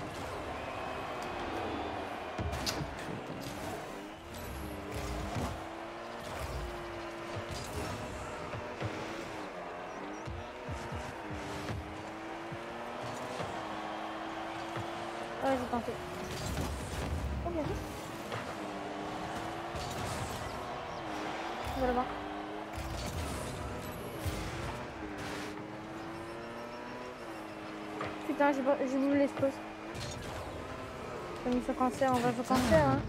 Ouais, j'ai tenté. Oh, bien vu. On va là-bas. Putain, j'ai voulu l'expose. Comme il faut cancer, on va faire cancer, hein.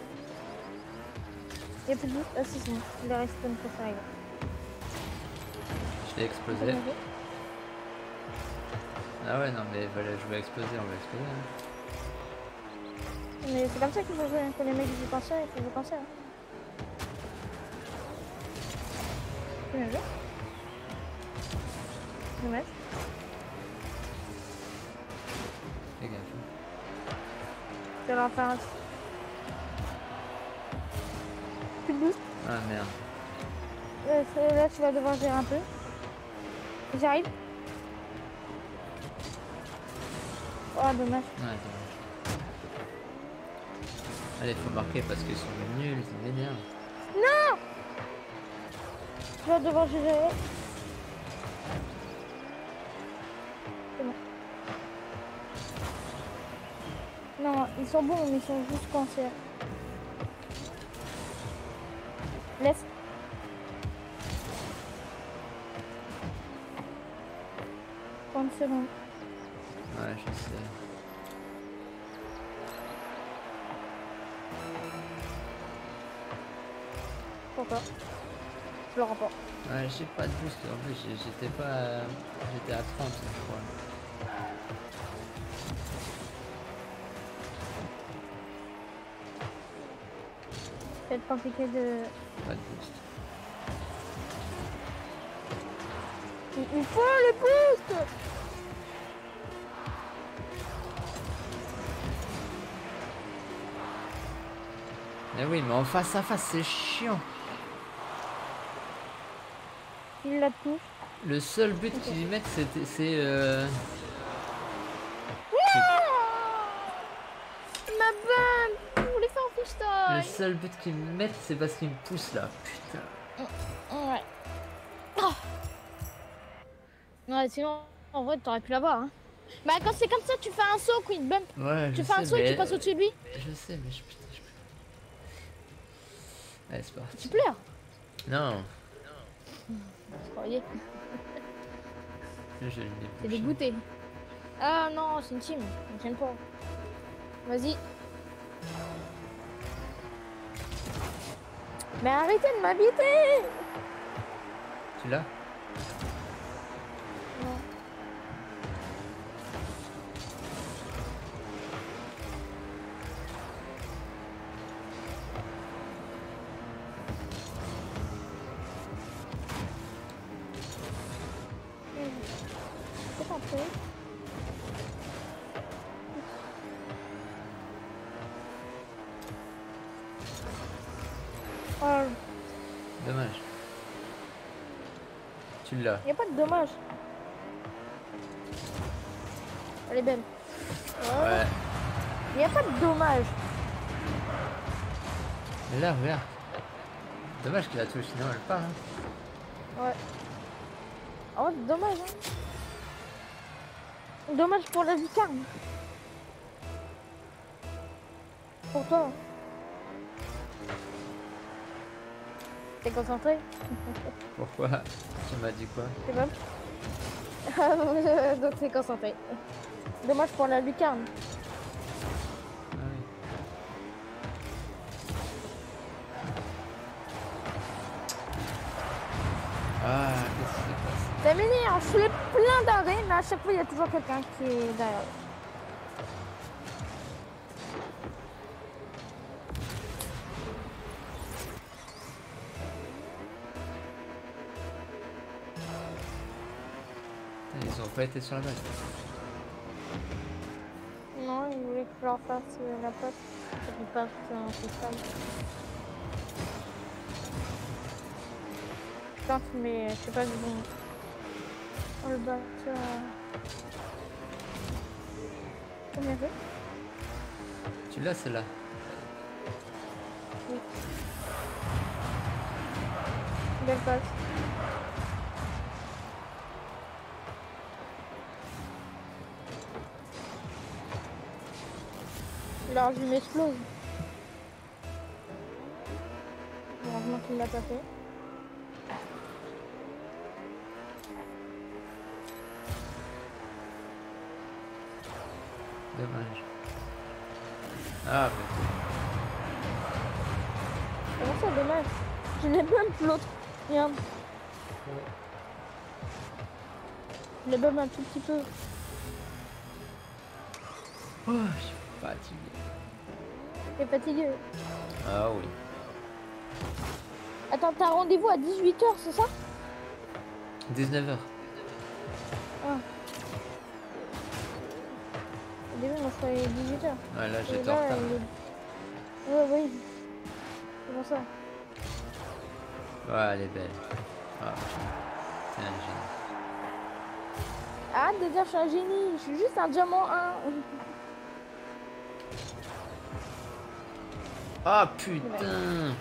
Y'a plus de doute. Ah si, c'est bon. Il est respawn pour ça, là. Je l'ai explosé. Ah ouais, non, mais voilà, je vais exploser, on va exploser. Hein. Mais c'est comme ça qu'il faut jouer, hein. Quand les mecs jouent cancer, il faut jouer cancer. Hein. C'est bien joué. Dommage. Fais gaffe. Je vais leur faire un... Plus de boost. Ah merde. Là, tu vas devoir gérer un peu. J'arrive. Oh, dommage. Ouais, dommage. Allez, faut marquer parce qu'ils sont nuls, ils m'énervent. Non! Je vais devoir gérer. C'est bon. Non, ils sont bons, mais ils sont juste cancer. Laisse. 30 secondes. Ouais, je sais. Pourquoi? Je le remporte. Ouais, j'ai pas de boost. En plus, j'étais pas. J'étais à 30, je crois. Ça va être compliqué de... Pas de boost. Il faut le boost! Mais oui, mais en face à face, c'est chiant. Il la touche. Le seul but qu'ils mettent, c'est Ma balle! Je voulais faire un le freestyle! seul but qu'ils me mettent, c'est parce qu'ils me poussent là. Putain. Ouais. Oh. Ouais, sinon, en vrai, t'aurais pu l'avoir. Hein. Bah, quand c'est comme ça, tu fais un saut, Queen Bump. Ouais, tu fais un saut et tu passes au-dessus de lui. Je sais, mais je... Putain, je... Allez, c'est parti. Tu pleures? Non. Je croyais. C'est dégoûté. Ah non, c'est une team. J'aime pas. Vas-y. Mais arrêtez de m'habiter! Tu l'as? Non. C'est rentré. Oh, Dommage. Tu l'as. y a pas de dommage. Elle est belle. Ouais. Y a pas de dommage. Mais là, regarde. Dommage qu'il la touche, sinon elle part. Hein. Ouais. Oh, dommage. Hein. Dommage pour la lucarne. Pour toi. T'es concentré? Pourquoi? Tu m'as dit quoi? C'est bon. Donc t'es concentré. Dommage pour la lucarne. Ah oui. Ah, qu'est-ce qui se passe? Ça m'énerve, je fais plein d'arrêts, mais à chaque fois il y a toujours quelqu'un qui est derrière. Ils ont pas été sur la balle. Non, il voulait que je leur fasse la pote. Ça peut pas un freestyle. Je tente, mais je sais pas du bon. le bâtard. Combien fait? Tu l'as celle-là? Oui. Belle passe. Alors je m'explose. Heureusement qu'il l'a pas fait. Dommage. Ah, mais... Comment ça, dommage? Je l'ai même l'autre. Regarde. Je l'ai même un tout petit peu. Oh, je suis fatigué. T'es fatigué? Ah oui. Attends, t'as rendez-vous à 18 h, c'est ça? 19 h. Ah. Au début, moi je croyais 18 h. Ouais, là Et j'étais en retard. Ouais, oui. C'est pour ça. Ouais, elle est belle. Ah, c'est un génie. Arrête de dire je suis un génie, je suis juste un diamant 1. Ah putain!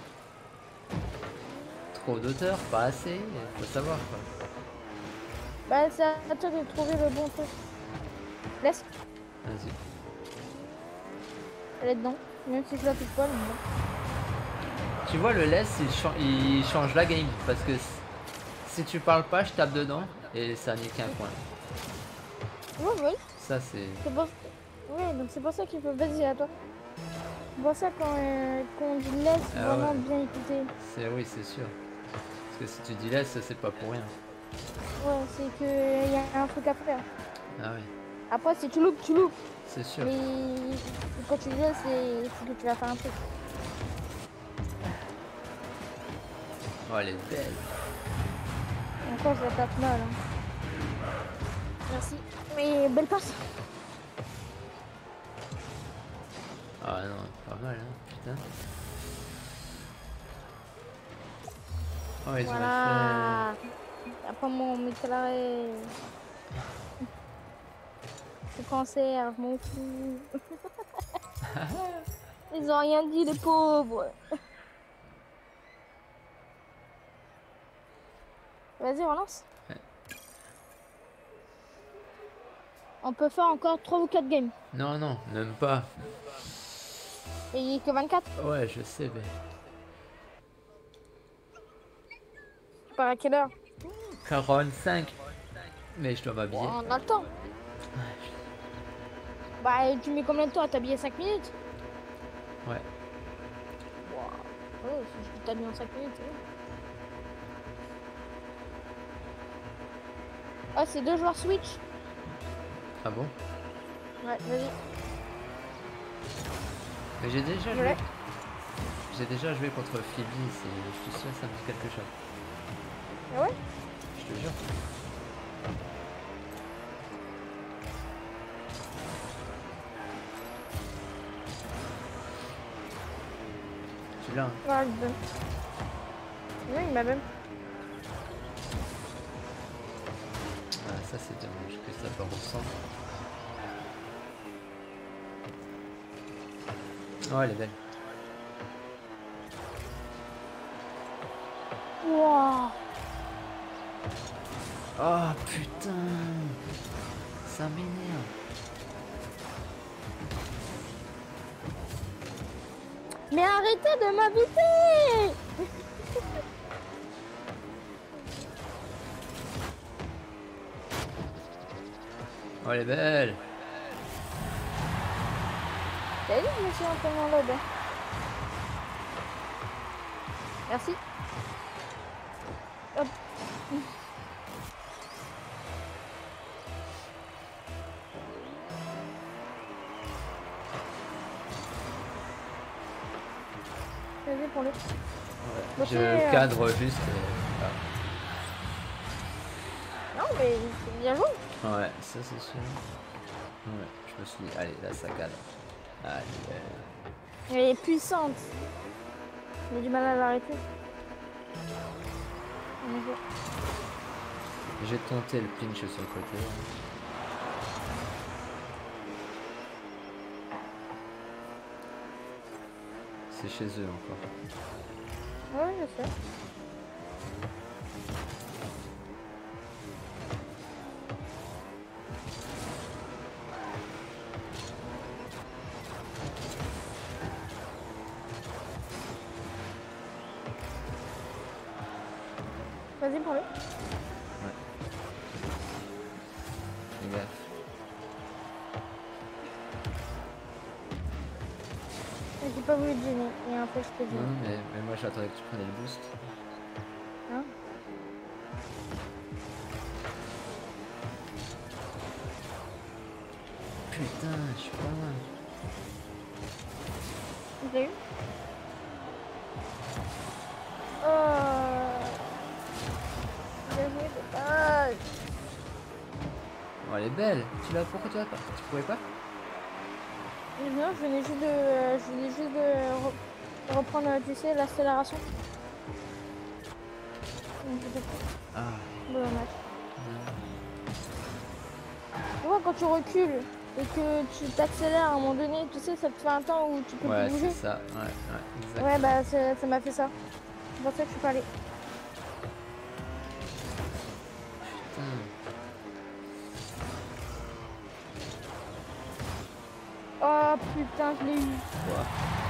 Trop d'auteur, pas assez, faut savoir quoi. Bah c'est à toi de trouver le bon truc. Laisse, Vas-y. elle est dedans. Même si je la touche pas, elle est dedans. Tu vois, le laisse, il change la game. Parce que si tu parles pas, je tape dedans et ça n'est qu'un point. Oui, oui. Ça, c'est... Pour... Oui, donc c'est pour ça qu'il faut... Vas-y, à toi. C'est pour ça quand on dit laisse, Ah vraiment ouais. bien écouter. Oui, c'est sûr. Parce que si tu dis laisse, c'est pas pour rien. Ouais, c'est qu'il y a un truc à faire. Ah ouais, Après, si tu loupes, tu loupes. c'est sûr. Mais quand tu dis laisse, c'est que tu vas faire un truc. Oh, elle est belle. Encore, je la tape mal. Hein. Merci. Mais belle passe. Ah non, pas mal, hein, putain. Oh, ils Voilà. Après mon métallaré. C'est cancer, je m'en fous. Ils ont rien dit, les pauvres. Vas-y, relance. Ouais. On peut faire encore 3 ou 4 games. Non, non, même pas. Et il est que 24. Ouais, je sais, mais... Tu pars à quelle heure? 45. Mais je dois m'habiller. Bon, on a le temps. Bah, tu mets combien de temps à t'habiller? 5 minutes? Ouais. Wow. Oh, si je t'habille en 5 minutes, c'est bon. Ah, c'est 2 joueurs Switch. Ah bon? Ouais, vas-y. Mais j'ai déjà joué. Ouais. J'ai déjà joué contre Phoebe, je suis sûr que ça me dit quelque chose. Ah ouais? Je te jure. Tu l'as, hein? Ouais, je donne. Oui, il m'a même. Ah, ça c'est dommage que ça part au centre. Oh, elle est belle. Wow. Oh putain, ça m'énerve. Mais arrêtez de m'inviter! Oh, elle est belle. T'as vu, je me suis entraîné en lobe. Merci. Hop. Vas-y pour le. Ouais, Bah, je cadre juste. Non, mais c'est bien joué. Ouais, ça c'est sûr. Ouais, je me suis dit, allez, là ça cadre. Allez. Elle est puissante. J'ai du mal à l'arrêter. J'ai tenté le clinch sur le côté. C'est chez eux encore. Ouais, je sais. Vas-y, prends-le. Ouais. Fais gaffe. J'ai pas voulu te gêner. Et après, je te gêne. Non, mais moi j'attendais que tu prenais le boost. Hein? Putain, je suis pas loin. Je l'ai eu. Oh. Bien joué, dommage. Oh, elle est belle. Pourquoi tu l'as pas? Tu pouvais pas? Non, je venais juste de reprendre, tu sais, l'accélération. Donc, c'était Ah. dommage. Non. Tu vois, quand tu recules et que tu t'accélères à un moment donné, tu sais, ça te fait un temps où tu peux Ouais, plus bouger. c'est ça. Ouais, exact. Ouais, bah ça m'a fait ça. C'est pour ça que je suis pas allée. Putain. Oh putain, je l'ai eu. Quoi?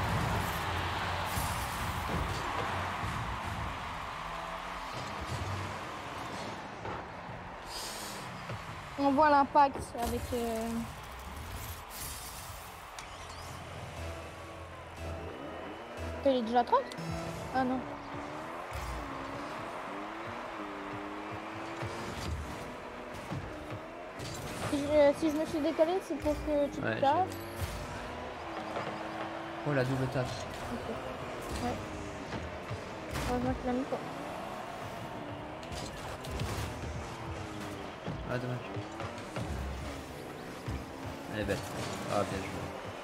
On voit l'impact avec... Il est déjà 30? Ah non. Si je me suis décalée, c'est pour que tu te tapes. Oh, la double tape. Ok. Ouais. Heureusement qu'il l'a mis quoi. Ah, dommage. Elle est belle. Ah, bien joué.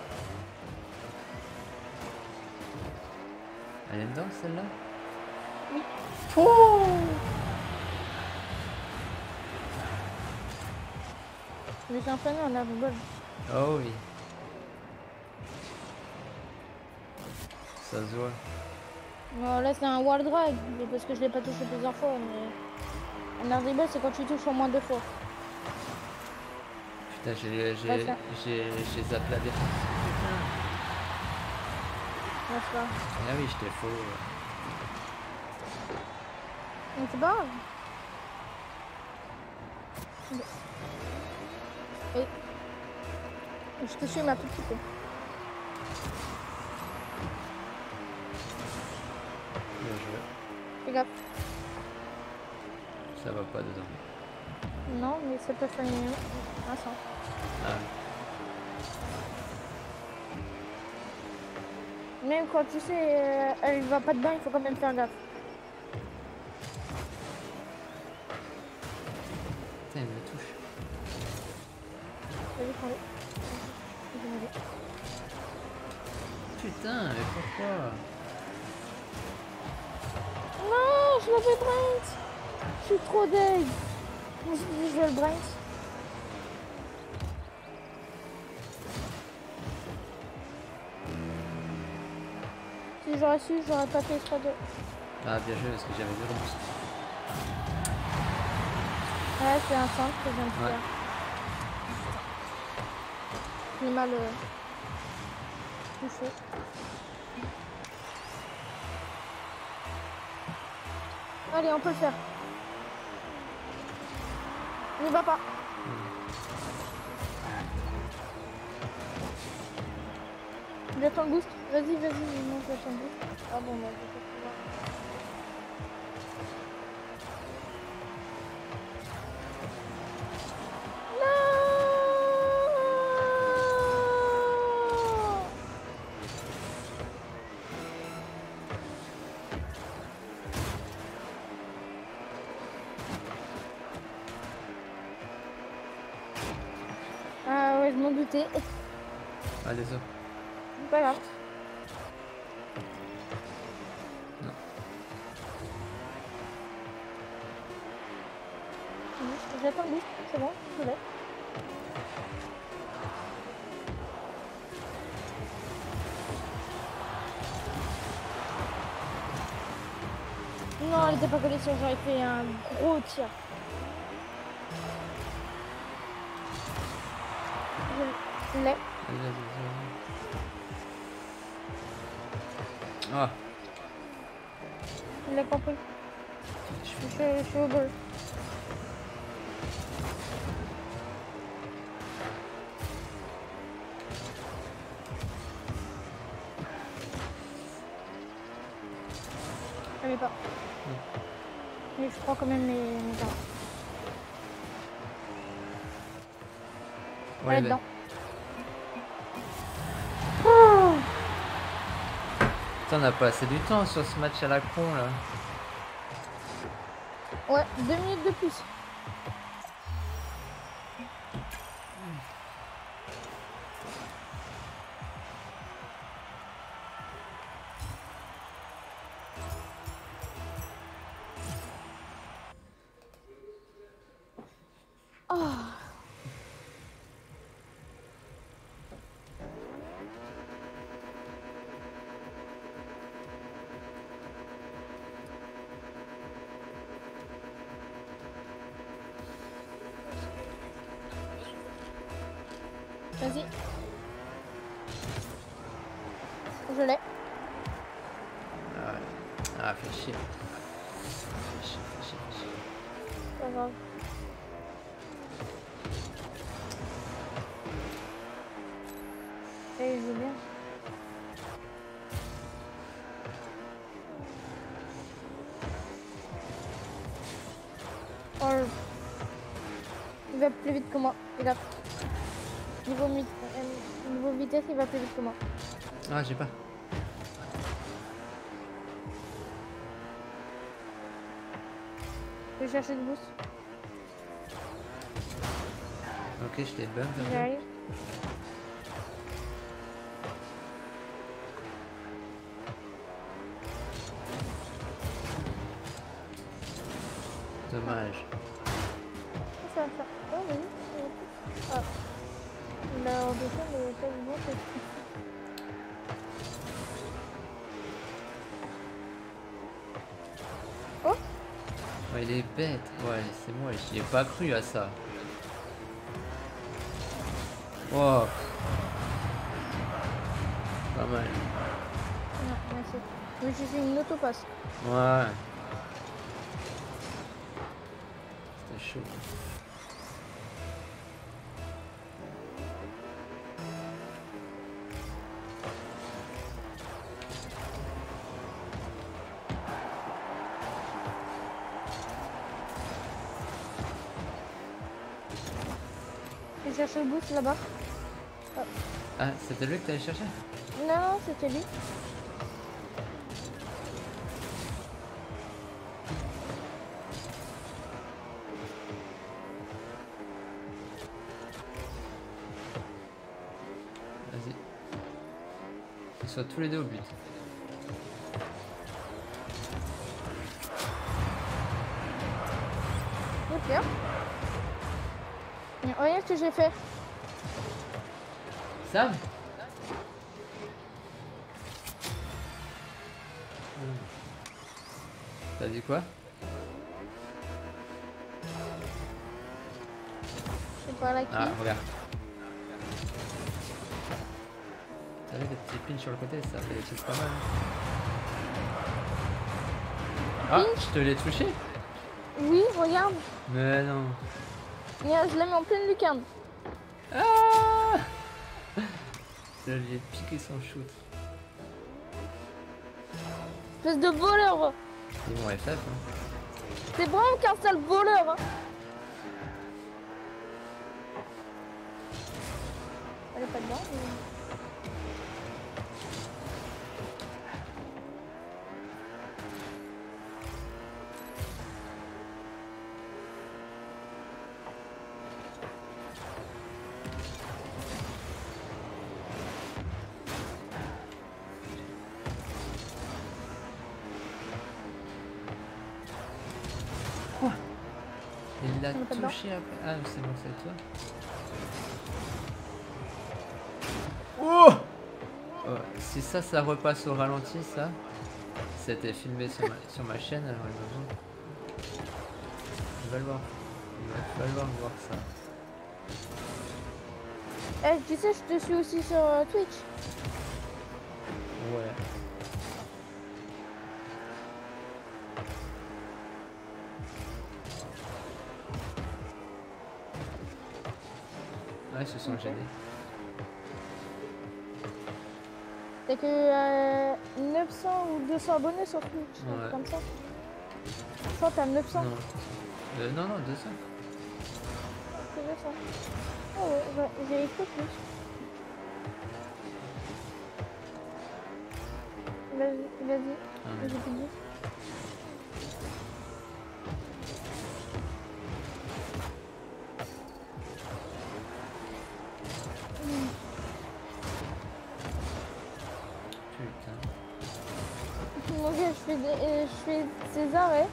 Elle est dedans, celle-là? Oui. Oh! Je suis entraîné en airball. Oh oui. Ça se voit. Non, là c'est un wall drag, parce que je l'ai pas touché plusieurs fois, mais un airball c'est quand tu touches au moins 2 fois. Putain, j'ai zappé la défense. Putain. Ouais, c'est pas grave. Ah oui, j'étais faux. Mais c'est pas grave. Et je te suis ma petite peu. Bien joué. Fais gaffe. Ça va pas dedans. Non, mais ça peut faire une... Ah, ça. Ah. Même quand tu sais, elle va pas dedans, il faut quand même faire gaffe. Putain, il me touche. Vas-y, prends-le. Putain, mais pourquoi? Non, je l'avais brains. Je suis trop deg. Je me suis dit, je vais le brains. Si j'aurais su, j'aurais pas fait extra de... Ah, bien joué, parce que j'avais 0 boost. Ouais, c'est un centre que je viens de faire. J'ai mal touché. Allez, on peut le faire. N'y va pas. J'attends le boost. Vas-y, non, j'attends le boost. Ah bon, bah, je vais pouvoir. Ah ouais, je m'en doutais. Ah, désolé. C'est pas grave. Non. un boost, c'est bon, je l'ai. Non, elle était pas collée sur, j'aurais fait un gros tir. Je l'ai. Ah, Je l'ai compris. Je suis au bol. Je l'ai pas. Mais je prends quand même mes parents. ouais, Elle est bah, dedans. Oh, putain, on a passé du temps sur ce match à la con là. ouais, 2 minutes de plus. Oh. Vas-y. Je l'ai. Ah, fais chier. Fais chier, fais chier, fais chier. Pas grave. Et je veux bien. Oh, il va plus vite que moi. Regarde. Niveau vitesse, il va plus vite que moi. Ah, j'ai pas. Je vais chercher le boost. Ok, je t'ai bump. J'arrive. Dommage. Ça va faire. Oh, oui. Ah. Il a redescendu, mais il a pas eu bon. Oh, Ouais, il est bête. Ouais, c'est moi, j'y ai pas cru à ça. Oh. Pas mal. non, merci. Je me suis fait une autopasse. Ouais. C'était chaud. J'ai cherché le boost là-bas. Ah, c'était lui que t'allais chercher? Non, c'était lui. Vas-y. Ils soient tous les deux au but. Ok. Et regarde ce que j'ai fait. Sam? T'as dit quoi? Je sais pas là qui. Ah, regarde. T'as vu les petits pins sur le côté, ça fait des trucs pas mal. Ah, Pinch? je te l'ai touché? Oui, regarde. Mais non. Je l'ai mis en pleine lucarne. Ah! Je lui ai piqué son shoot. Espèce de voleur. Ils vont FF, hein. C'est vraiment qu'un sale voleur. Hein. Elle est pas dedans. Mais... il a On est pas dedans. touché après. Ah, c'est bon, c'est toi. Oh, oh, si ça repasse au ralenti, ça. C'était filmé sur ma chaîne, alors il va falloir, il va falloir voir ça. Eh, tu sais, je te suis aussi sur Twitch. Ouais. Ouais, ils se sont gênés. T'as que 900 ou 200 abonnés sur Twitch, un truc Ouais. comme ça. Je crois que t'as 900. Non. Non, 200. C'est 200. Oh ouais, j'ai écouté plus. Vas-y, vas-y. Ah, J'ai plus de 10. putain. Mon gars, je fais ces arrêts.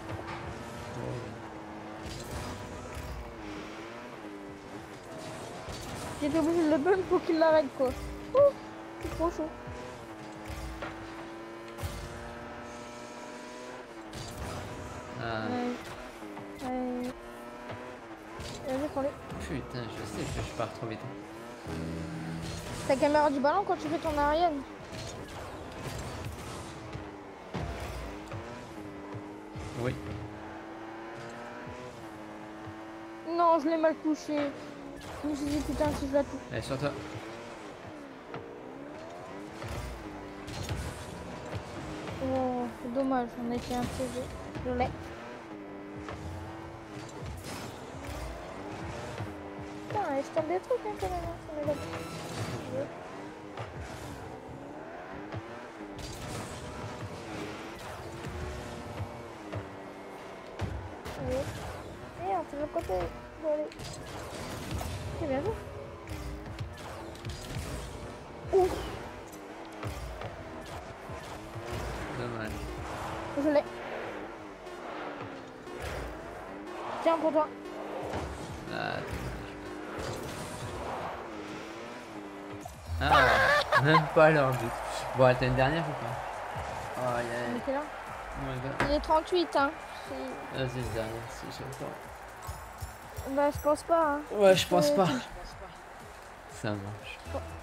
J'étais obligé de le bump pour qu'il l'arrête quoi. Ouh, c'est trop chaud. Ah, Vas-y, prends-le. putain, je sais que je pars trop vite. Ta caméra du ballon quand tu fais ton Ariane. Oui. Non, je l'ai mal touché. Je me suis dit putain si je la touche. Allez, sur toi. Oh, c'est dommage, on a été un CV. Je l'ai. Putain, je tente des trucs hein, quand même. Hein, sur mes gars. Merde, c'est de l'autre côté. Bon, allez. C'est bien joué. Ouf, Dommage. je l'ai. Tiens pour toi. Ah, dommage. Ah, même pas leur but. Bon, t'as une dernière ou pas? Oh, Il était là. ouais. Il est 38 hein. Vas-y, une dernière si j'ai le temps. Bah je pense pas hein. Ouais, je pense pas. Ça marche.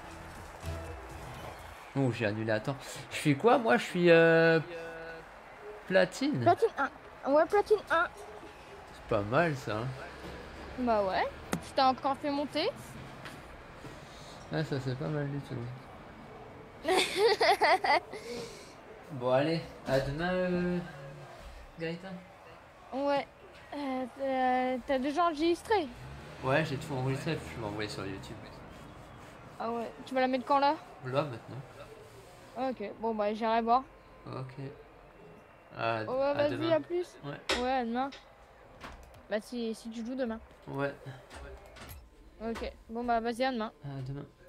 Oh, j'ai annulé à temps. Je suis quoi, moi? Je suis platine. Platine 1. Ouais, platine 1. C'est pas mal ça. Hein. Bah ouais. Je t'ai encore fait monter. Ah, ça c'est pas mal du tout. Bon, allez, à demain, Gaëtan. Ouais. T'as déjà enregistré? Ouais, j'ai tout enregistré, je vais envoyer sur YouTube. Ah ouais. Tu vas la mettre quand là? Là maintenant. Ok. Bon bah j'irai voir. Ok. Ouais, À vas-y, demain. à plus. Ouais. Ouais, à demain. Bah si tu joues demain. Ouais. Ok. Bon bah vas-y, à demain. À demain.